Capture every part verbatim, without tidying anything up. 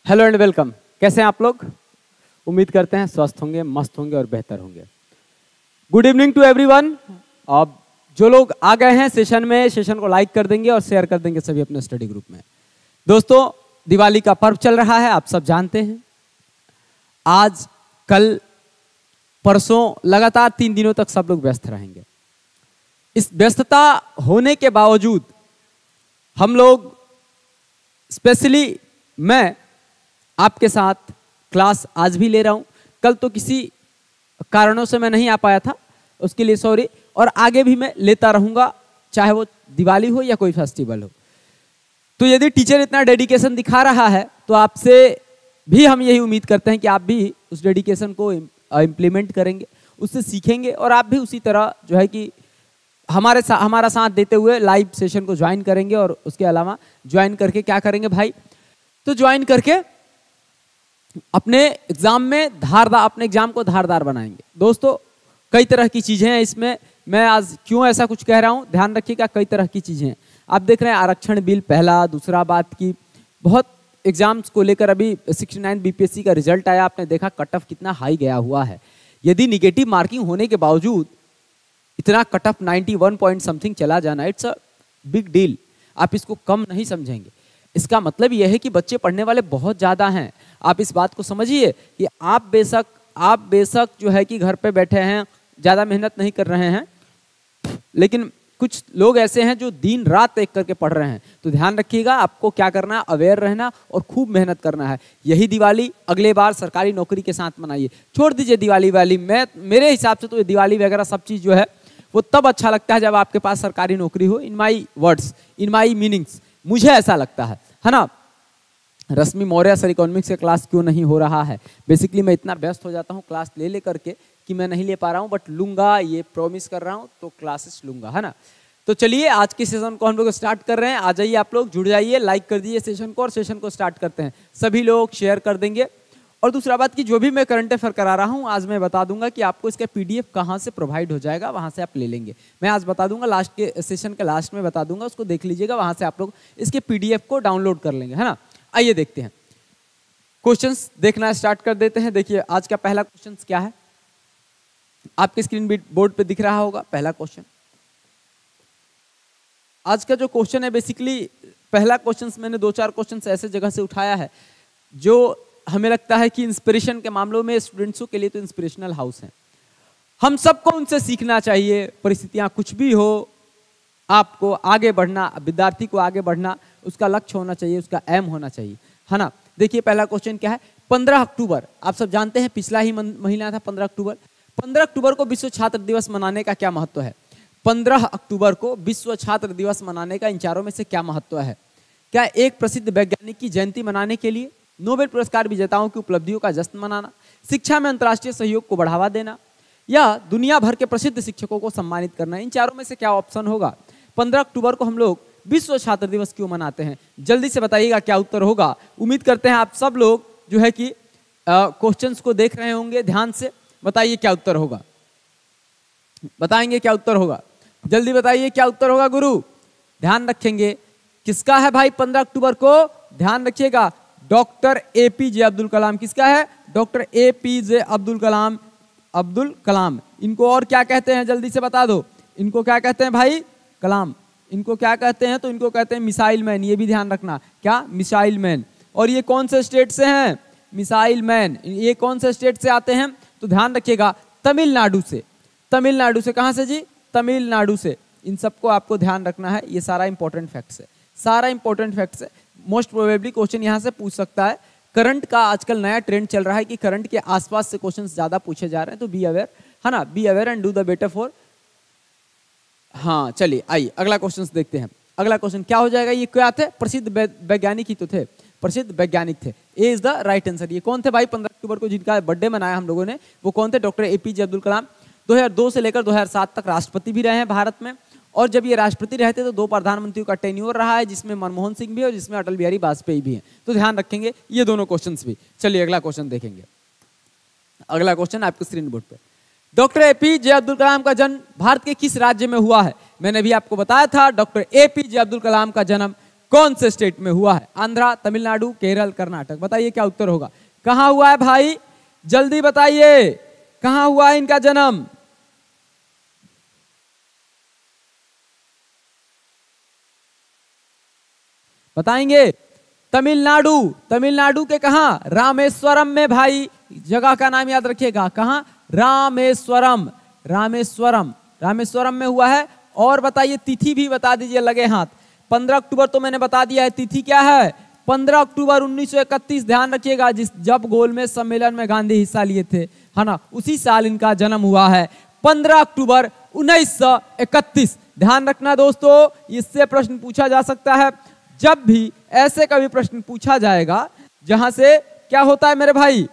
Hello and welcome. कैसे हैं आप लोग? उम्मीद करते हैं स्वस्थ होंगे, मस्त होंगे और बेहतर होंगे। Good evening to everyone. अब जो लोग आ गए हैं सेशन में, सेशन को लाइक कर देंगे और शेयर कर देंगे सभी अपने स्टडी ग्रुप में। दोस्तों, दिवाली का पर्व चल रहा है, आप सब जानते हैं। आज, कल, परसों लगातार तीन दिनों तक सब लोग व्यस्त रहेंगे। इस व्यस्तता होने के बावजूद हम लोग, स्पेशली मैं आपके साथ क्लास आज भी ले रहा हूं। कल तो किसी कारणों से मैं नहीं आ पाया था, उसके लिए सॉरी। और आगे भी मैं लेता रहूंगा, चाहे वो दिवाली हो या कोई फेस्टिवल हो। तो यदि टीचर इतना डेडिकेशन दिखा रहा है तो आपसे भी हम यही उम्मीद करते हैं कि आप भी उस डेडिकेशन को इम्प्लीमेंट करेंगे, उससे सीखेंगे और आप भी उसी तरह जो है कि हमारे सा, हमारा साथ देते हुए लाइव सेशन को ज्वाइन करेंगे। और उसके अलावा ज्वाइन करके क्या करेंगे भाई? तो ज्वाइन करके अपने एग्जाम में धारदार, अपने एग्जाम को धारदार बनाएंगे। दोस्तों, कई तरह की चीजें हैं इसमें। मैं आज क्यों ऐसा कुछ कह रहा हूं, ध्यान रखिएगा। कई तरह की चीजें हैं। आप देख रहे हैं आरक्षण बिल पहला, दूसरा बात की बहुत एग्जाम्स को लेकर अभी सिक्सटी नाइन बीपीएससी का रिजल्ट आया, आपने देखा कट ऑफ कितना हाई गया हुआ है। यदि निगेटिव मार्किंग होने के बावजूद इतना cut off ninety one point something चला जाना, इट्स अ बिग डील। आप इसको कम नहीं समझेंगे। इसका मतलब यह है कि बच्चे पढ़ने वाले बहुत ज़्यादा हैं। आप इस बात को समझिए कि आप बेशक आप बेशक जो है कि घर पे बैठे हैं, ज़्यादा मेहनत नहीं कर रहे हैं, लेकिन कुछ लोग ऐसे हैं जो दिन रात एक करके पढ़ रहे हैं। तो ध्यान रखिएगा, आपको क्या करना है, अवेयर रहना और खूब मेहनत करना है। यही दिवाली अगले बार सरकारी नौकरी के साथ मनाइए। छोड़ दीजिए दिवाली वाली। मैं मेरे हिसाब से तो दिवाली वगैरह सब चीज़ जो है वो तब अच्छा लगता है जब आपके पास सरकारी नौकरी हो। इन my words, in my meanings, मुझे ऐसा लगता है है ना। रश्मि मौर्य सर इकोनॉमिक्स का क्लास क्यों नहीं हो रहा है? बेसिकली मैं इतना व्यस्त हो जाता हूँ क्लास ले ले करके कि मैं नहीं ले पा रहा हूँ, बट लूंगा, ये प्रॉमिस कर रहा हूँ। तो क्लासेस लूंगा, है ना। तो चलिए आज के सेशन को हम लोग स्टार्ट कर रहे हैं। आ जाइए आप लोग, जुड़ जाइए, लाइक कर दीजिए सेशन को और सेशन को स्टार्ट करते हैं। सभी लोग शेयर कर देंगे। और दूसरा बात कि जो भी मैं करंट अफेयर करा रहा हूँ आज मैं बता दूंगा कि आपको इसका पीडीएफ कहाँ से प्रोवाइड हो जाएगा, वहाँ से आप ले लेंगे। मैं आज बता दूंगा, लास्ट के सेशन के लास्ट में बता दूंगा, उसको देख लीजिएगा। वहाँ से आप लोग इसके पीडीएफ को डाउनलोड कर लेंगे, है ना। आइए देखते हैं, क्वेश्चंस देखना स्टार्ट कर देते हैं। देखिए आज का पहला क्वेश्चन क्या है, आपके स्क्रीन बोर्ड पे दिख रहा होगा। पहला क्वेश्चन, आज का जो क्वेश्चन है, बेसिकली पहला क्वेश्चन मैंने दो चार क्वेश्चन ऐसे जगह से उठाया है जो हमें लगता है कि इंस्पिरेशन के मामलों में स्टूडेंट्सों के लिए तो इंस्पिरेशनल हाउस है। हम सबको उनसे सीखना चाहिए। परिस्थितियां कुछ भी हो, आपको आगे बढ़ना, विद्यार्थी को आगे बढ़ना उसका लक्ष्य होना चाहिए, उसका एम होना चाहिए, है ना। देखिए पहला क्वेश्चन क्या है। पंद्रह अक्टूबर, आप सब जानते हैं पिछला ही महीना था पंद्रह अक्टूबर। पंद्रह अक्टूबर को विश्व छात्र दिवस मनाने का क्या महत्व है? पंद्रह अक्टूबर को विश्व छात्र दिवस मनाने का इन चारों में से क्या महत्व है? क्या एक प्रसिद्ध वैज्ञानिक की जयंती मनाने के लिए, नोबेल पुरस्कार विजेताओं की उपलब्धियों का जश्न मनाना, शिक्षा में अंतर्राष्ट्रीय सहयोग को बढ़ावा देना, या दुनिया भर के प्रसिद्ध शिक्षकों को सम्मानित करना? इन चारों में से क्या ऑप्शन होगा? पंद्रह अक्टूबर को हम लोग विश्व छात्र दिवस क्यों मनाते हैं? जल्दी से बताइएगा क्या उत्तर होगा। उम्मीद करते हैं आप सब लोग जो है कि क्वेश्चंस को देख रहे होंगे ध्यान से। बताइए क्या उत्तर होगा, बताएंगे क्या उत्तर होगा, जल्दी बताइए क्या उत्तर होगा गुरु। ध्यान रखेंगे, किसका है भाई पंद्रह अक्टूबर को? ध्यान रखिएगा, डॉक्टर एपीजे अब्दुल कलाम। किसका है? Doctor APJ Abdul Kalam. अब्दुल कलाम, इनको और क्या कहते हैं जल्दी से बता दो। इनको क्या कहते हैं भाई? कलाम। इनको क्या कहते हैं? तो इनको कहते हैं मिसाइल मैन। ये भी ध्यान रखना, क्या? Missile man. और ये कौन से स्टेट से हैं? मिसाइल मैन ये कौन से स्टेट से आते हैं? तो ध्यान रखिएगा, तमिलनाडु से। तमिलनाडु से। कहां से जी? तमिलनाडु से। इन सबको आपको ध्यान रखना है। ये सारा इंपॉर्टेंट फैक्ट्स है, सारा इंपॉर्टेंट फैक्ट्स है। मोस्ट प्रोबेबली क्वेश्चन यहां से पूछ सकता है। करंट का आजकल नया ट्रेंड चल रहा है कि करंट के आसपास से क्वेश्चंस ज्यादा पूछे जा रहे हैं। तो बी अवेयर, है ना, be aware and do the better for. हाँ चलिए आइए अगला क्वेश्चन देखते हैं। अगला क्वेश्चन क्या हो जाएगा? ये क्या थे? प्रसिद्ध वैज्ञानिक ही तो थे, प्रसिद्ध वैज्ञानिक थे। A is the right answer. ये कौन थे भाई पंद्रह अक्टूबर को जिनका बर्थडे मनाया हम लोगों ने? वो कौन थे? Doctor APJ Abdul Kalam. दो हज़ार दो से लेकर दो हज़ार सात तक राष्ट्रपति भी रहे हैं भारत में। और जब ये राष्ट्रपति रहते तो दो प्रधानमंत्रियों का टेन्योर रहा है, जिसमें मनमोहन सिंह भी और जिसमें अटल बिहारी वाजपेयी भी हैं। तो ध्यान रखेंगे ये दोनों क्वेश्चंस भी। चलिए अगला क्वेश्चन देखेंगे। अगला क्वेश्चन आपके स्क्रीन बोर्ड पे, डॉक्टर एपीजे अब्दुल कलाम का जन्म भारत के किस राज्य में हुआ है? मैंने भी आपको बताया था, डॉक्टर एपीजे अब्दुल कलाम का जन्म कौन से स्टेट में हुआ है? आंध्रा, तमिलनाडु, केरल, कर्नाटक। बताइए क्या उत्तर होगा? कहां हुआ है भाई, जल्दी बताइए, कहां हुआ है इनका जन्म? बताएंगे? तमिलनाडु। तमिलनाडु के कहां? रामेश्वरम में भाई। जगह का नाम याद रखिएगा, कहां? रामेश्वरम। रामेश्वरम, रामेश्वरम में हुआ है। और बताइए तिथि भी बता दीजिए, लगे हाथ। पंद्रह अक्टूबर तो मैंने बता दिया है, तिथि क्या है? पंद्रह अक्टूबर उन्नीस सौ इकतीस। ध्यान रखिएगा, जिस जब गोलमेज सम्मेलन में गांधी हिस्सा लिए थे, है ना, उसी साल इनका जन्म हुआ है, पंद्रह अक्टूबर उन्नीस सौ इकतीस। ध्यान रखना दोस्तों, इससे प्रश्न पूछा जा सकता है। जब भी ऐसे कभी प्रश्न पूछा जाएगा जहां से क्या होता है मेरे भाई?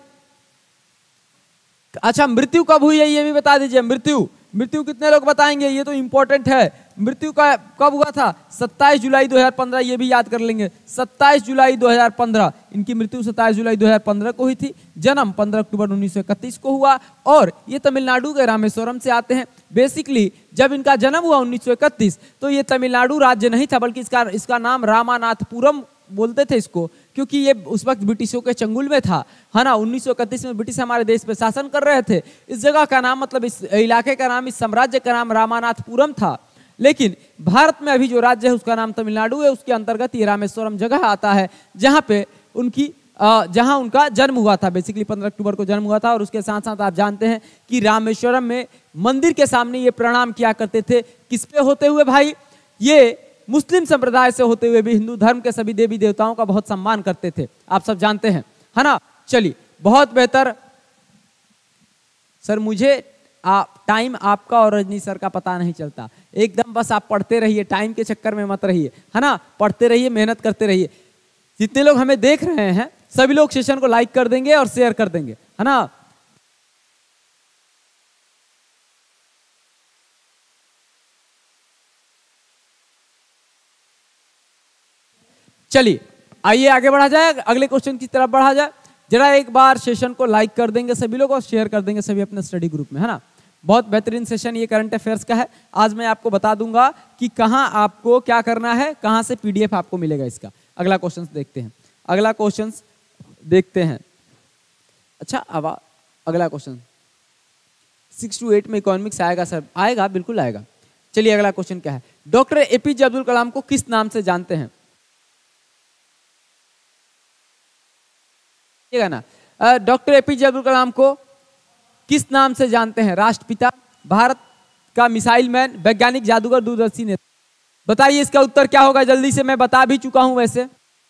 अच्छा, मृत्यु कब हुई है ये भी बता दीजिए। मृत्यु मृत्यु कितने लोग बताएंगे? ये तो इंपॉर्टेंट है। मृत्यु का कब हुआ था? सत्ताईस जुलाई दो हज़ार पंद्रह। ये भी याद कर लेंगे, सत्ताईस जुलाई दो हज़ार पंद्रह। इनकी मृत्यु सत्ताईस जुलाई दो हज़ार पंद्रह को हुई थी। जन्म पंद्रह अक्टूबर उन्नीस सौ इकतीस को हुआ। और ये तमिलनाडु के रामेश्वरम से आते हैं। बेसिकली जब इनका जन्म हुआ उन्नीस सौ इकतीस, तो ये तमिलनाडु राज्य नहीं था, बल्कि इसका इसका नाम रामानाथपुरम बोलते थे इसको, क्योंकि ये उस वक्त ब्रिटिशों के चंगुल में था, है ना। उन्नीस सौ इकतीस में ब्रिटिश हमारे देश पे शासन कर रहे थे। इस जगह का नाम, मतलब इस इलाके का नाम, इस साम्राज्य का नाम रामानाथपुरम था। लेकिन भारत में अभी जो राज्य है उसका नाम तमिलनाडु है। उसके अंतर्गत ये रामेश्वरम जगह आता है, जहां पे उनकी जहां उनका जन्म हुआ था। बेसिकली पंद्रह अक्टूबर को जन्म हुआ था। और उसके साथ साथ आप जानते हैं कि रामेश्वरम में मंदिर के सामने ये प्रणाम किया करते थे। किस पे होते हुए भाई? ये मुस्लिम संप्रदाय से होते हुए भी हिंदू धर्म के सभी देवी देवताओं का बहुत सम्मान करते थे, आप सब जानते हैं, है ना। चलिए, बहुत बेहतर सर। मुझे आप टाइम आपका और रजनी सर का पता नहीं चलता, एकदम बस आप पढ़ते रहिए, टाइम के चक्कर में मत रहिए, है ना। पढ़ते रहिए, मेहनत करते रहिए। जितने लोग हमें देख रहे हैं सभी लोग सेशन को लाइक कर देंगे और शेयर कर देंगे, है ना। चलिए आइए आगे बढ़ा जाए, अगले क्वेश्चन की तरफ बढ़ा जाए। जरा एक बार सेशन को लाइक कर देंगे सभी लोग और शेयर कर देंगे सभी अपने स्टडी ग्रुप में, है ना। बहुत बेहतरीन सेशन ये करंट अफेयर्स का है। आज मैं आपको बता दूंगा कि कहां आपको क्या करना है, कहां से पीडीएफ आपको मिलेगा इसका। अगला क्वेश्चन देखते हैं, अगला क्वेश्चन देखते हैं। अच्छा, अब अगला क्वेश्चन सिक्स टू एट में इकोनॉमिक्स आएगा सर? आएगा, बिल्कुल आएगा। चलिए अगला क्वेश्चन क्या है? डॉक्टर एपीजे अब्दुल कलाम को किस नाम से जानते हैं? ना, डॉक्टर एपीजे अब्दुल कलाम को किस नाम से जानते हैं? राष्ट्रपिता, भारत का मिसाइल मैन, वैज्ञानिक, जादूगर, दूरदर्शी नेता। बताइए इसका उत्तर क्या होगा? जल्दी से, मैं बता भी चुका हूं वैसे।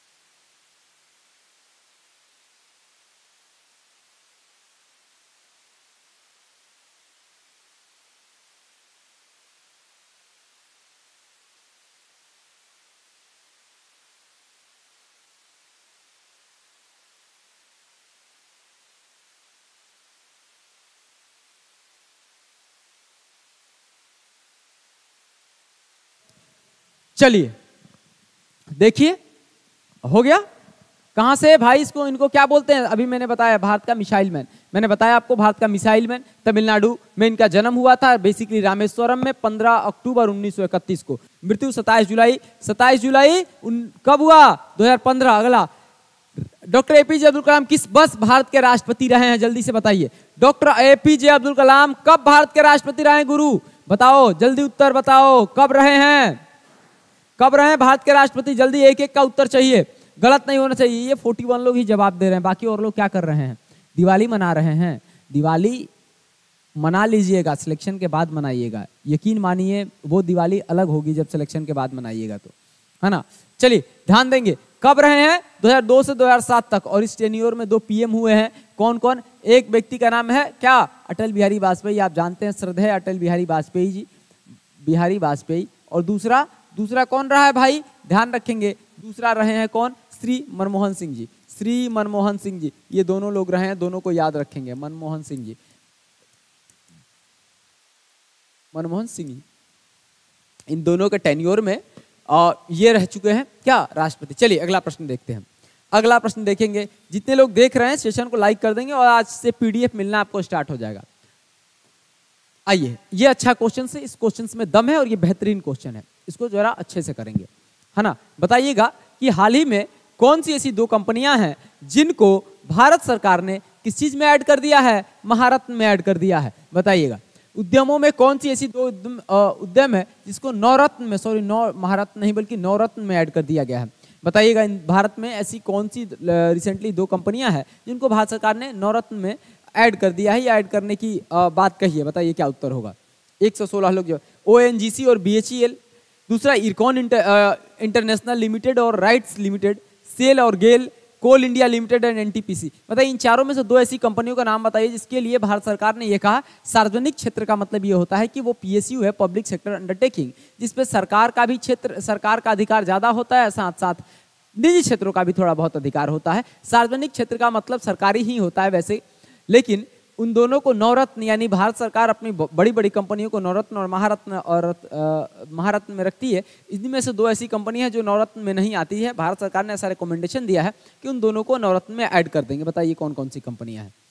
चलिए देखिए, हो गया। कहां से भाई? इसको इनको क्या बोलते हैं? अभी मैंने बताया भारत का मिसाइल मैन, मैंने बताया आपको भारत का मिसाइल मैन। तमिलनाडु में इनका जन्म हुआ था, बेसिकली रामेश्वरम में, पंद्रह अक्टूबर उन्नीस सौ इकतीस को। मृत्यु सत्ताईस जुलाई सत्ताईस जुलाई कब हुआ? दो हज़ार पंद्रह। अगला, डॉक्टर एपीजे अब्दुल कलाम किस वर्ष भारत के राष्ट्रपति रहे हैं? जल्दी से बताइए। डॉक्टर एपीजे अब्दुल कलाम कब भारत के राष्ट्रपति रहे हैं गुरु? बताओ, जल्दी उत्तर बताओ, कब रहे हैं? कब रहे हैं भारत के राष्ट्रपति? जल्दी, एक एक का उत्तर चाहिए, गलत नहीं होना चाहिए। ये इकतालीस लोग ही जवाब दे रहे हैं, बाकी और लोग क्या कर रहे हैं? दिवाली मना रहे हैं। दिवाली मना लीजिएगा, सिलेक्शन के बाद मनाइएगा। यकीन मानिए वो दिवाली अलग होगी जब सिलेक्शन के बाद मनाइएगा तो, है ना। चलिए ध्यान देंगे, कब रहे हैं? दो हज़ार दो से दो हज़ार सात तक। और इस टेन्योर में दो पीएम हुए हैं। कौन कौन? एक व्यक्ति का नाम है क्या? अटल बिहारी वाजपेयी, आप जानते हैं, श्रद्धेय अटल बिहारी वाजपेयी जी, बिहारी वाजपेयी। और दूसरा दूसरा कौन रहा है भाई? ध्यान रखेंगे, दूसरा रहे हैं कौन? श्री मनमोहन सिंह जी, श्री मनमोहन सिंह जी। ये दोनों लोग रहे हैं, दोनों को याद रखेंगे। मनमोहन सिंह जी, मनमोहन सिंह जी, इन दोनों के टेन्योर में और ये रह चुके हैं क्या? राष्ट्रपति। चलिए अगला प्रश्न देखते हैं। अगला प्रश्न देखेंगे। जितने लोग देख रहे हैं सेशन को लाइक कर देंगे और आज से पीडीएफ मिलना आपको स्टार्ट हो जाएगा। आइए, ये अच्छा क्वेश्चन है, इस क्वेश्चन में दम है और ये बेहतरीन क्वेश्चन है, इसको जरा अच्छे से करेंगे। है ना। बताइएगा कि हाल ही में कौन सी ऐसी दो कंपनियां हैं जिनको भारत सरकार ने किस चीज में ऐड कर दिया है, महारत्न में ऐड कर दिया है। बताइएगा उद्यमों में कौन सी ऐसी दो उद्यम उद्यम है जिसको नवरत्न में, सॉरी नौ महारत्न नहीं बल्कि नवरत्न में ऐड कर दिया गया है। बताइएगा भारत में ऐसी कौन सी रिसेंटली दो कंपनियां हैं जिनको भारत सरकार ने नवरत्न में ऐड कर दिया है या ऐड करने की बात कही है। बताइए क्या उत्तर होगा। एक सौ सोलह लोग जो ओ एन जी सी और बी एच ई एल, दूसरा इरकॉन इंटर, इंटरनेशनल लिमिटेड और राइट्स लिमिटेड, सेल और GAIL, Coal India limited and N T P C. बताइए इन चारों में से दो ऐसी कंपनियों का नाम बताइए जिसके लिए भारत सरकार ने यह कहा सार्वजनिक क्षेत्र का मतलब ये होता है कि वो पी एस यू है, पब्लिक सेक्टर अंडरटेकिंग, जिसपे सरकार का भी क्षेत्र सरकार का अधिकार ज्यादा होता है, साथ साथ निजी क्षेत्रों का भी थोड़ा बहुत अधिकार होता है। सार्वजनिक क्षेत्र का मतलब सरकारी ही होता है वैसे, लेकिन उन दोनों को नवरत्न यानी भारत सरकार अपनी बड़ी बड़ी कंपनियों को नवरत्न और महारत्न और आ, महारत्न में रखती है। इनमें से दो ऐसी कंपनियां हैं जो नवरत्न में नहीं आती है। भारत सरकार ने ऐसा रिकमेंडेशन दिया है कि उन दोनों को नवरत्न में ऐड कर देंगे। बताइए कौन कौन सी कंपनियां हैं,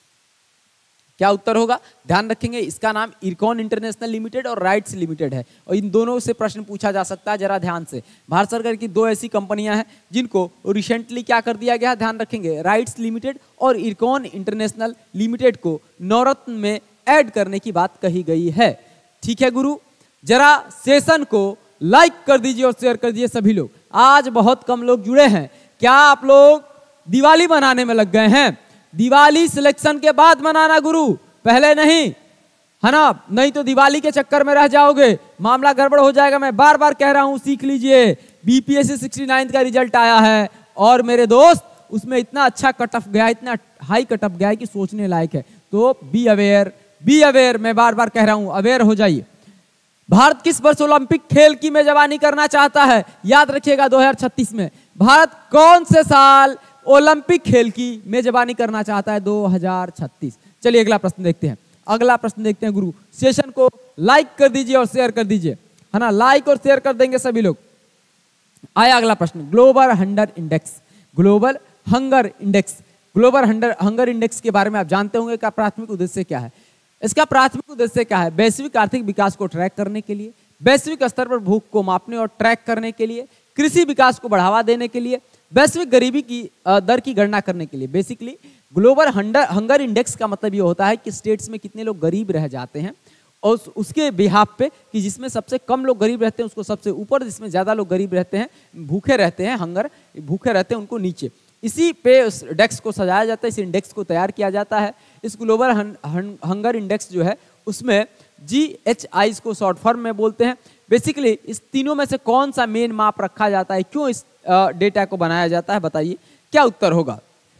क्या उत्तर होगा। ध्यान रखेंगे इसका नाम इरकॉन इंटरनेशनल लिमिटेड और राइट्स लिमिटेड है और इन दोनों से प्रश्न पूछा जा सकता है। जरा ध्यान से, भारत सरकार की दो ऐसी कंपनियां हैं जिनको रिसेंटली क्या कर दिया गया, ध्यान रखेंगे, राइट्स लिमिटेड और इरकॉन इंटरनेशनल लिमिटेड को नवरत्न में ऐड करने की बात कही गई है। ठीक है गुरु, जरा सेशन को लाइक कर दीजिए और शेयर कर दीजिए सभी लोग। आज बहुत कम लोग जुड़े हैं, क्या आप लोग दिवाली मनाने में लग गए हैं? दिवाली सिलेक्शन के बाद मनाना गुरु, पहले नहीं, है ना, नहीं तो दिवाली के चक्कर में रह जाओगे, मामला गड़बड़ हो जाएगा। मैं बार बार कह रहा हूं, सीख लीजिए। B P S C sixty nine का रिजल्ट आया है और मेरे दोस्त उसमें इतना अच्छा कट ऑफ गया, इतना हाई कट ऑफ गया है कि सोचने लायक है। तो बी अवेयर, बी अवेयर, मैं बार बार कह रहा हूं, अवेयर हो जाइए। भारत किस वर्ष ओलंपिक खेल की मेजबानी करना चाहता है? याद रखिएगा दो हज़ार छत्तीस में। भारत कौन से साल ओलंपिक खेल की मेजबानी करना चाहता है? दो हज़ार छत्तीस। चलिए अगला प्रश्न देखते हैं। अगला प्रश्न देखते हैं गुरु। सेशन को लाइक कर दीजिए और शेयर कर दीजिए, है ना, लाइक और शेयर कर देंगे सभी लोग। आया अगला प्रश्न, global hunger index. Global hunger index, global hunger hunger index के बारे में आप जानते होंगे का प्राथमिक उद्देश्य क्या है? इसका प्राथमिक उद्देश्य क्या है? वैश्विक आर्थिक विकास को ट्रैक करने के लिए, वैश्विक स्तर पर भूख को मापने और ट्रैक करने के लिए, कृषि विकास को बढ़ावा देने के लिए, वैश्विक गरीबी की दर की गणना करने के लिए। बेसिकली ग्लोबल हंगर इंडेक्स का मतलब ये होता है कि स्टेट्स में कितने लोग गरीब रह जाते हैं और उसके बिहाफ पे कि जिसमें सबसे कम लोग गरीब रहते हैं उसको सबसे ऊपर, जिसमें ज्यादा लोग गरीब रहते हैं, भूखे रहते हैं, हंगर भूखे रहते हैं, उनको नीचे। इसी पे उस इंडेक्स को सजाया जाता है, इस इंडेक्स को तैयार किया जाता है। इस ग्लोबल हंगर इंडेक्स जो है उसमें जी एच आई को शॉर्ट फॉर्म में बोलते हैं। बेसिकली इस तीनों में से कौन सा मेन माप रखा जाता है, क्यों इस डेटा को बनाया जाता है? बताइए क्या उत्तर होगा,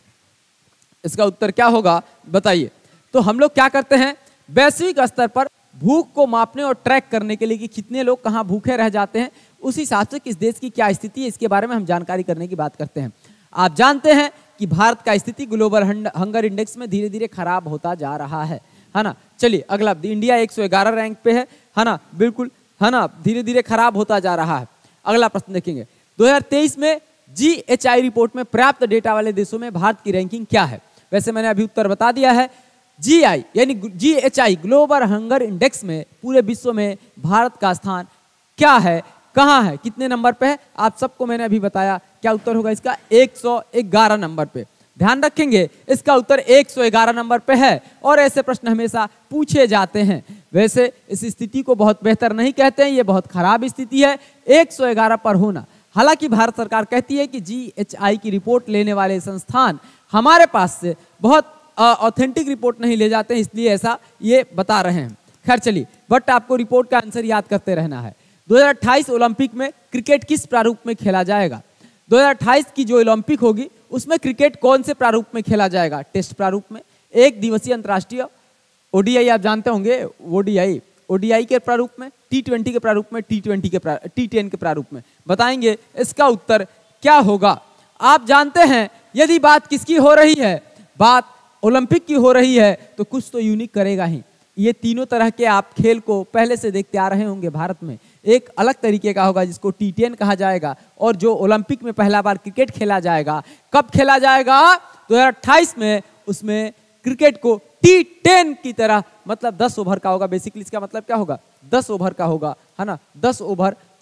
इसका उत्तर क्या होगा बताइए। तो हम लोग क्या करते हैं, वैश्विक स्तर पर भूख को मापने और ट्रैक करने के लिए कि कितने लोग कहाँ भूखे रह जाते हैं, उस हिसाब से किस देश की क्या स्थिति है इसके बारे में हम जानकारी करने की बात करते हैं। आप जानते हैं कि भारत का स्थिति ग्लोबल हंगर इंडेक्स में धीरे धीरे खराब होता जा रहा है, है ना। चलिए अगला, इंडिया एक सौ ग्यारह रैंक पे है, है ना, बिल्कुल, है ना, धीरे धीरे खराब होता जा रहा है। अगला प्रश्न देखेंगे, दो हज़ार तेईस में जी एच आई रिपोर्ट में पर्याप्त डेटा वाले देशों में भारत की रैंकिंग क्या है? वैसे मैंने अभी उत्तर बता दिया है। जी आई यानी G H I global hunger index में पूरे विश्व में भारत का स्थान क्या है, कहां है, कितने नंबर पे है? आप सबको मैंने अभी बताया। क्या उत्तर होगा इसका? एक सौ ग्यारह नंबर पे। ध्यान रखेंगे इसका उत्तर एक सौ ग्यारह नंबर पे है और ऐसे प्रश्न हमेशा पूछे जाते हैं। वैसे इस स्थिति को बहुत बेहतर नहीं कहते हैं, ये बहुत खराब स्थिति है एक सौ ग्यारह पर होना। हालांकि भारत सरकार कहती है कि जी एच आई की रिपोर्ट लेने वाले संस्थान हमारे पास से बहुत ऑथेंटिक रिपोर्ट नहीं ले जाते हैं, इसलिए ऐसा ये बता रहे हैं। खैर चलिए, बट आपको रिपोर्ट का आंसर याद करते रहना है। दो हज़ार अट्ठाईस ओलंपिक में क्रिकेट किस प्रारूप में खेला जाएगा? दो हज़ार अट्ठाईस की जो ओलंपिक होगी उसमें क्रिकेट कौन से प्रारूप में खेला जाएगा? टेस्ट प्रारूप में, एक दिवसीय अंतर्राष्ट्रीय, ओडीआई आप जानते होंगे, ओडीआई ओडीआई के प्रारूप में, टी ट्वेंटी के प्रारूप में, टी ट्वेंटी के टी टेन के प्रारूप में। बताएंगे इसका उत्तर क्या होगा। आप जानते हैं यदि बात किसकी हो रही है, बात ओलंपिक की हो रही है, तो कुछ तो यूनिक करेगा ही। ये तीनों तरह के आप खेल को पहले से देखते आ रहे होंगे भारत में। एक अलग तरीके का होगा जिसको टी टेन कहा जाएगा, और जो ओलंपिक में पहला बार क्रिकेट खेला जाएगा, कब खेला जाएगा? दो हज़ार अट्ठाईस में। उसमें क्रिकेट को टी टेन की तरह, मतलब दस ओवर का होगा। बेसिकली इसका मतलब क्या होगा? दस ओवर का होगा, है ना। दस ओवर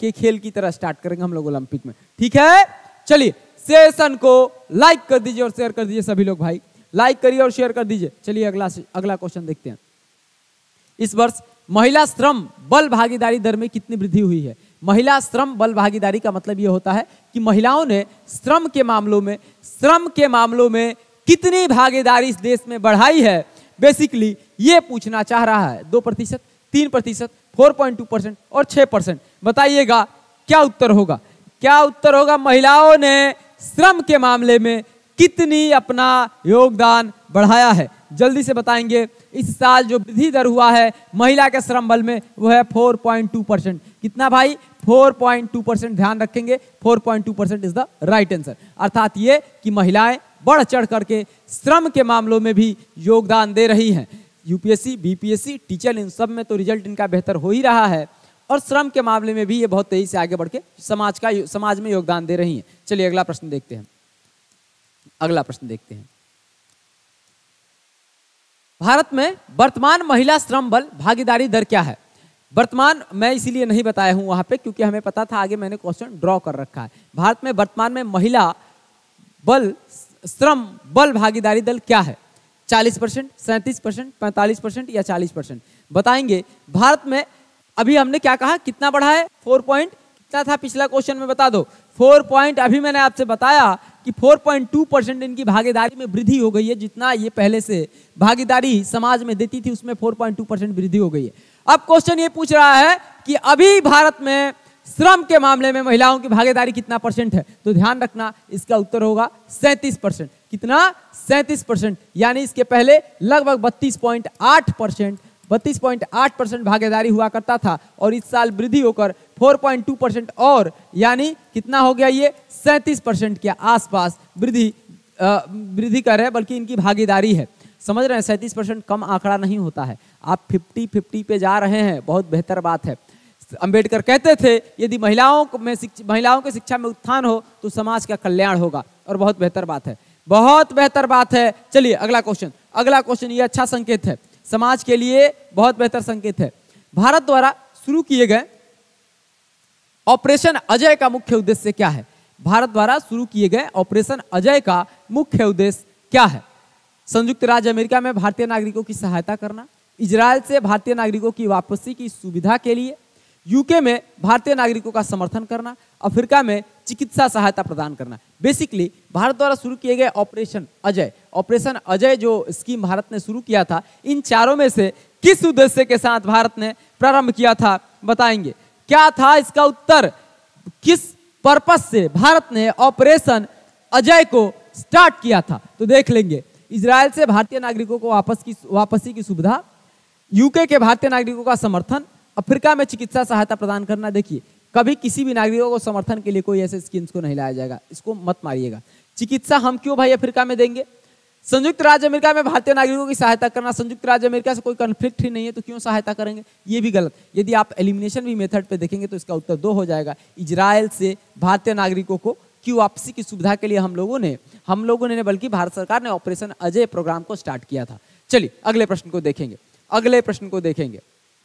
के खेल की तरह स्टार्ट करेंगे हम लोग ओलंपिक में, ठीक है। चलिए सेशन को लाइक कर दीजिए और शेयर कर दीजिए सभी लोग भाई, लाइक करिए और शेयर कर दीजिए। चलिए अगला अगला क्वेश्चन देखते हैं। इस वर्ष महिला श्रम बल भागीदारी दर में कितनी वृद्धि हुई है? महिला श्रम बल भागीदारी का मतलब यह होता है कि महिलाओं ने श्रम के मामलों में श्रम के मामलों में कितनी भागीदारी इस देश में बढ़ाई है, बेसिकली ये पूछना चाह रहा है। दो प्रतिशत, तीन प्रतिशत, फोर पॉइंट टू परसेंट और छह परसेंट। बताइएगा क्या उत्तर होगा? क्या उत्तर होगा? महिलाओं ने श्रम के मामले में कितनी अपना योगदान बढ़ाया है? जल्दी से बताएंगे। इस साल जो वृद्धि दर हुआ है महिला के श्रम बल में वो है फोर पॉइंट टू परसेंट। कितना भाई? Four point two percent. ध्यान रखेंगे four point two percent is the right answer. अर्थात ये कि महिलाएं बढ़ चढ़ करके श्रम के मामलों में भी योगदान दे रही हैं। यूपीएससी, बीपीएससी, टीचर, इन सब में तो रिजल्ट इनका बेहतर हो ही रहा है और श्रम के मामले में भी ये बहुत तेजी से आगे बढ़ के समाज का समाज में योगदान दे रही हैं। चलिए अगला प्रश्न देखते हैं। अगला प्रश्न देखते हैं। भारत में वर्तमान महिला श्रम बल भागीदारी दर क्या है? वर्तमान मैं इसीलिए नहीं बताया हूं वहां पे क्योंकि हमें पता था, आगे मैंने क्वेश्चन ड्रॉ कर रखा है। भारत में वर्तमान में महिला बल श्रम बल भागीदारी दर क्या है? चालीस परसेंट, सैंतीस परसेंट, पैंतालीस परसेंट या चालीस परसेंट? बताएंगे। भारत में अभी हमने क्या कहा, कितना बढ़ा है? फोर पॉइंट कितना था पिछला क्वेश्चन में बता दो? Four point. अभी मैंने आपसे बताया कि फोर पॉइंट टू परसेंट इनकी भागीदारी में वृद्धि हो गई है। जितना ये पहले से भागीदारी समाज में देती थी उसमें फोर पॉइंट टू परसेंट वृद्धि हो गई है। अब क्वेश्चन ये पूछ रहा है कि अभी भारत में श्रम के मामले में महिलाओं की भागीदारी कितना परसेंट है? तो ध्यान रखना इसका उत्तर होगा सैंतीस परसेंट। कितना? सैंतीस परसेंट। यानी इसके पहले लगभग बत्तीस पॉइंट आठ परसेंट बत्तीस पॉइंट आठ परसेंट भागीदारी हुआ करता था और इस साल वृद्धि होकर फोर पॉइंट टू परसेंट और यानी कितना हो गया? ये सैंतीस परसेंट के आसपास वृद्धि वृद्धि कर रहे हैं, बल्कि इनकी भागीदारी है। समझ रहे हैं? सैंतीस परसेंट कम आंकड़ा नहीं होता है। आप फिफ्टी फिफ्टी पे जा रहे हैं, बहुत बेहतर बात है। अंबेडकर कहते थे यदि महिलाओं में महिलाओं की शिक्षा में उत्थान हो तो समाज का कल्याण होगा, और बहुत बेहतर बात है, बहुत बेहतर बात है। चलिए अगला क्वेश्चन। अगला क्वेश्चन ये अच्छा संकेत है, समाज के लिए बहुत बेहतर संकेत है। भारत द्वारा शुरू किए गए ऑपरेशन अजय का मुख्य उद्देश्य क्या है? भारत द्वारा शुरू किए गए ऑपरेशन अजय का मुख्य उद्देश्य क्या है? संयुक्त राज्य अमेरिका में भारतीय नागरिकों की सहायता करना, इजराइल से भारतीय नागरिकों की वापसी की सुविधा के लिए, यूके में भारतीय नागरिकों का समर्थन करना, अफ्रीका में चिकित्सा सहायता प्रदान करना। बेसिकली भारत द्वारा शुरू किए गए ऑपरेशन अजय ऑपरेशन अजय जो स्कीम भारत ने शुरू किया था, इन चारों में से किस उद्देश्य के साथ भारत ने प्रारंभ किया था? बताएंगे। क्या था इसका उत्तर? किस पर्पस से भारत ने ऑपरेशन अजय को स्टार्ट किया था? तो देख लेंगे। इजराइल से भारतीय नागरिकों को वापस की वापसी की सुविधा, यूके के भारतीय नागरिकों का समर्थन, अफ्रीका में चिकित्सा सहायता प्रदान करना। देखिए कभी किसी भी नागरिकों को समर्थन के लिए कोई ऐसे स्कीम्स को नहीं लाया जाएगा, इसको मत मारिएगा। चिकित्सा हम क्यों भाई अफ्रीका में देंगे? संयुक्त राज्य अमेरिका में भारतीय नागरिकों की सहायता करना, संयुक्त राज्य अमेरिका से कोई कॉन्फ्लिक्ट ही नहीं है तो क्यों सहायता करेंगे? ये भी गलत। यदि आप एलिमिनेशन भी मेथड पे देखेंगे तो इसका उत्तर दो हो जाएगा। इजराइल से भारतीय नागरिकों को की वापसी की सुविधा के लिए हम लोगों ने हम लोगों ने बल्कि भारत सरकार ने ऑपरेशन अजय प्रोग्राम को स्टार्ट किया था। चलिए अगले प्रश्न को देखेंगे। अगले प्रश्न को देखेंगे।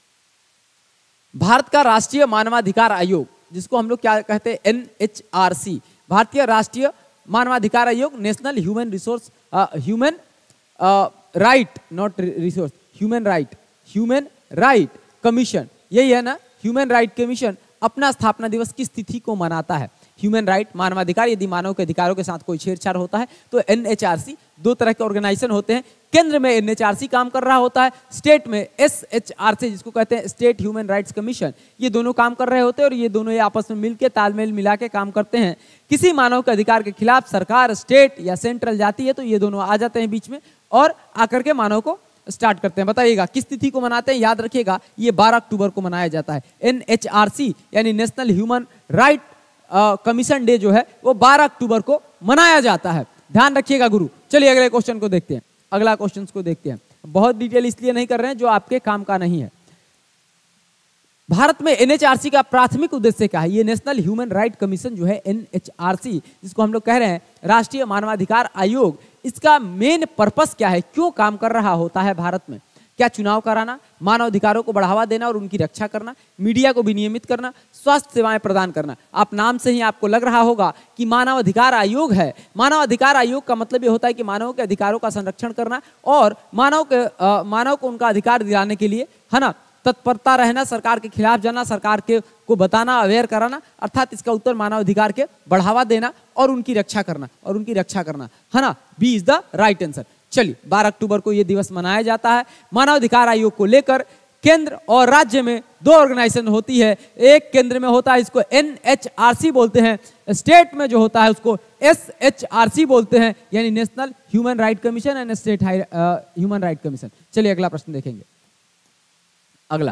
भारत का राष्ट्रीय मानवाधिकार आयोग, जिसको हम लोग क्या कहते हैं, एन एच आर सी, भारतीय राष्ट्रीय मानवाधिकार आयोग, national human resource human right not resource human right human right commission, यही है ना, ह्यूमन राइट कमीशन, अपना स्थापना दिवस किस तिथि को मनाता है? ह्यूमन राइट मानवाधिकार, यदि मानव के अधिकारों के साथ कोई छेड़छाड़ होता है तो एन एच आर सी, दो तरह के ऑर्गेनाइजेशन होते हैं। केंद्र में एन एच आर सी काम कर रहा होता है, स्टेट में एस एच आर सी जिसको कहते हैं स्टेट ह्यूमन राइट्स कमीशन, ये दोनों काम कर रहे होते हैं और ये दोनों ये आपस में मिलकर तालमेल मिला के काम करते हैं। किसी मानव के अधिकार के खिलाफ सरकार, स्टेट या सेंट्रल जाती है तो ये दोनों आ जाते हैं बीच में और आकर के मानव को स्टार्ट करते हैं। बताइएगा किस तिथि को मनाते हैं? याद रखिएगा ये बारह अक्टूबर को मनाया जाता है। एन एच आर सी यानी national human right commission day जो है वो बारह अक्टूबर को मनाया जाता है, ध्यान रखिएगा गुरु। चलिए अगले क्वेश्चन को देखते हैं। अगला क्वेश्चन को देखते हैं। बहुत डिटेल इसलिए नहीं कर रहे हैं जो आपके काम का नहीं है। भारत में एन एच आर सी का प्राथमिक उद्देश्य क्या है? ये नेशनल ह्यूमन राइट कमीशन जो है एन एच आर सी, जिसको हम लोग कह रहे हैं राष्ट्रीय मानवाधिकार आयोग, इसका मेन पर्पस क्या है? क्यों काम कर रहा होता है भारत में? क्या चुनाव कराना, मानव अधिकारों को बढ़ावा देना और उनकी रक्षा करना, मीडिया को विनियमित करना, स्वास्थ्य सेवाएं प्रदान करना। आप नाम से ही आपको लग रहा होगा कि मानव अधिकार आयोग है। मानव अधिकार आयोग का मतलब ये होता है कि मानव के अधिकारों का संरक्षण करना और मानव के आ, मानव को उनका अधिकार दिलाने के लिए, है ना, तत्परता रहना, सरकार के खिलाफ जाना, सरकार के को बताना, अवेयर कराना, अर्थात इसका उत्तर मानव अधिकार के बढ़ावा देना और उनकी रक्षा करना और उनकी रक्षा करना, है ना। B is the right answer. चलिए, बारह अक्टूबर को यह दिवस मनाया जाता है। मानव अधिकार आयोग को लेकर केंद्र और राज्य में दो ऑर्गेनाइजेशन होती है। एक केंद्र में होता है, इसको एन एच आर सी बोलते हैं, स्टेट में जो होता है उसको एस एच आर सी बोलते हैं, यानी national human right commission and state human right commission. चलिए अगला प्रश्न देखेंगे। अगला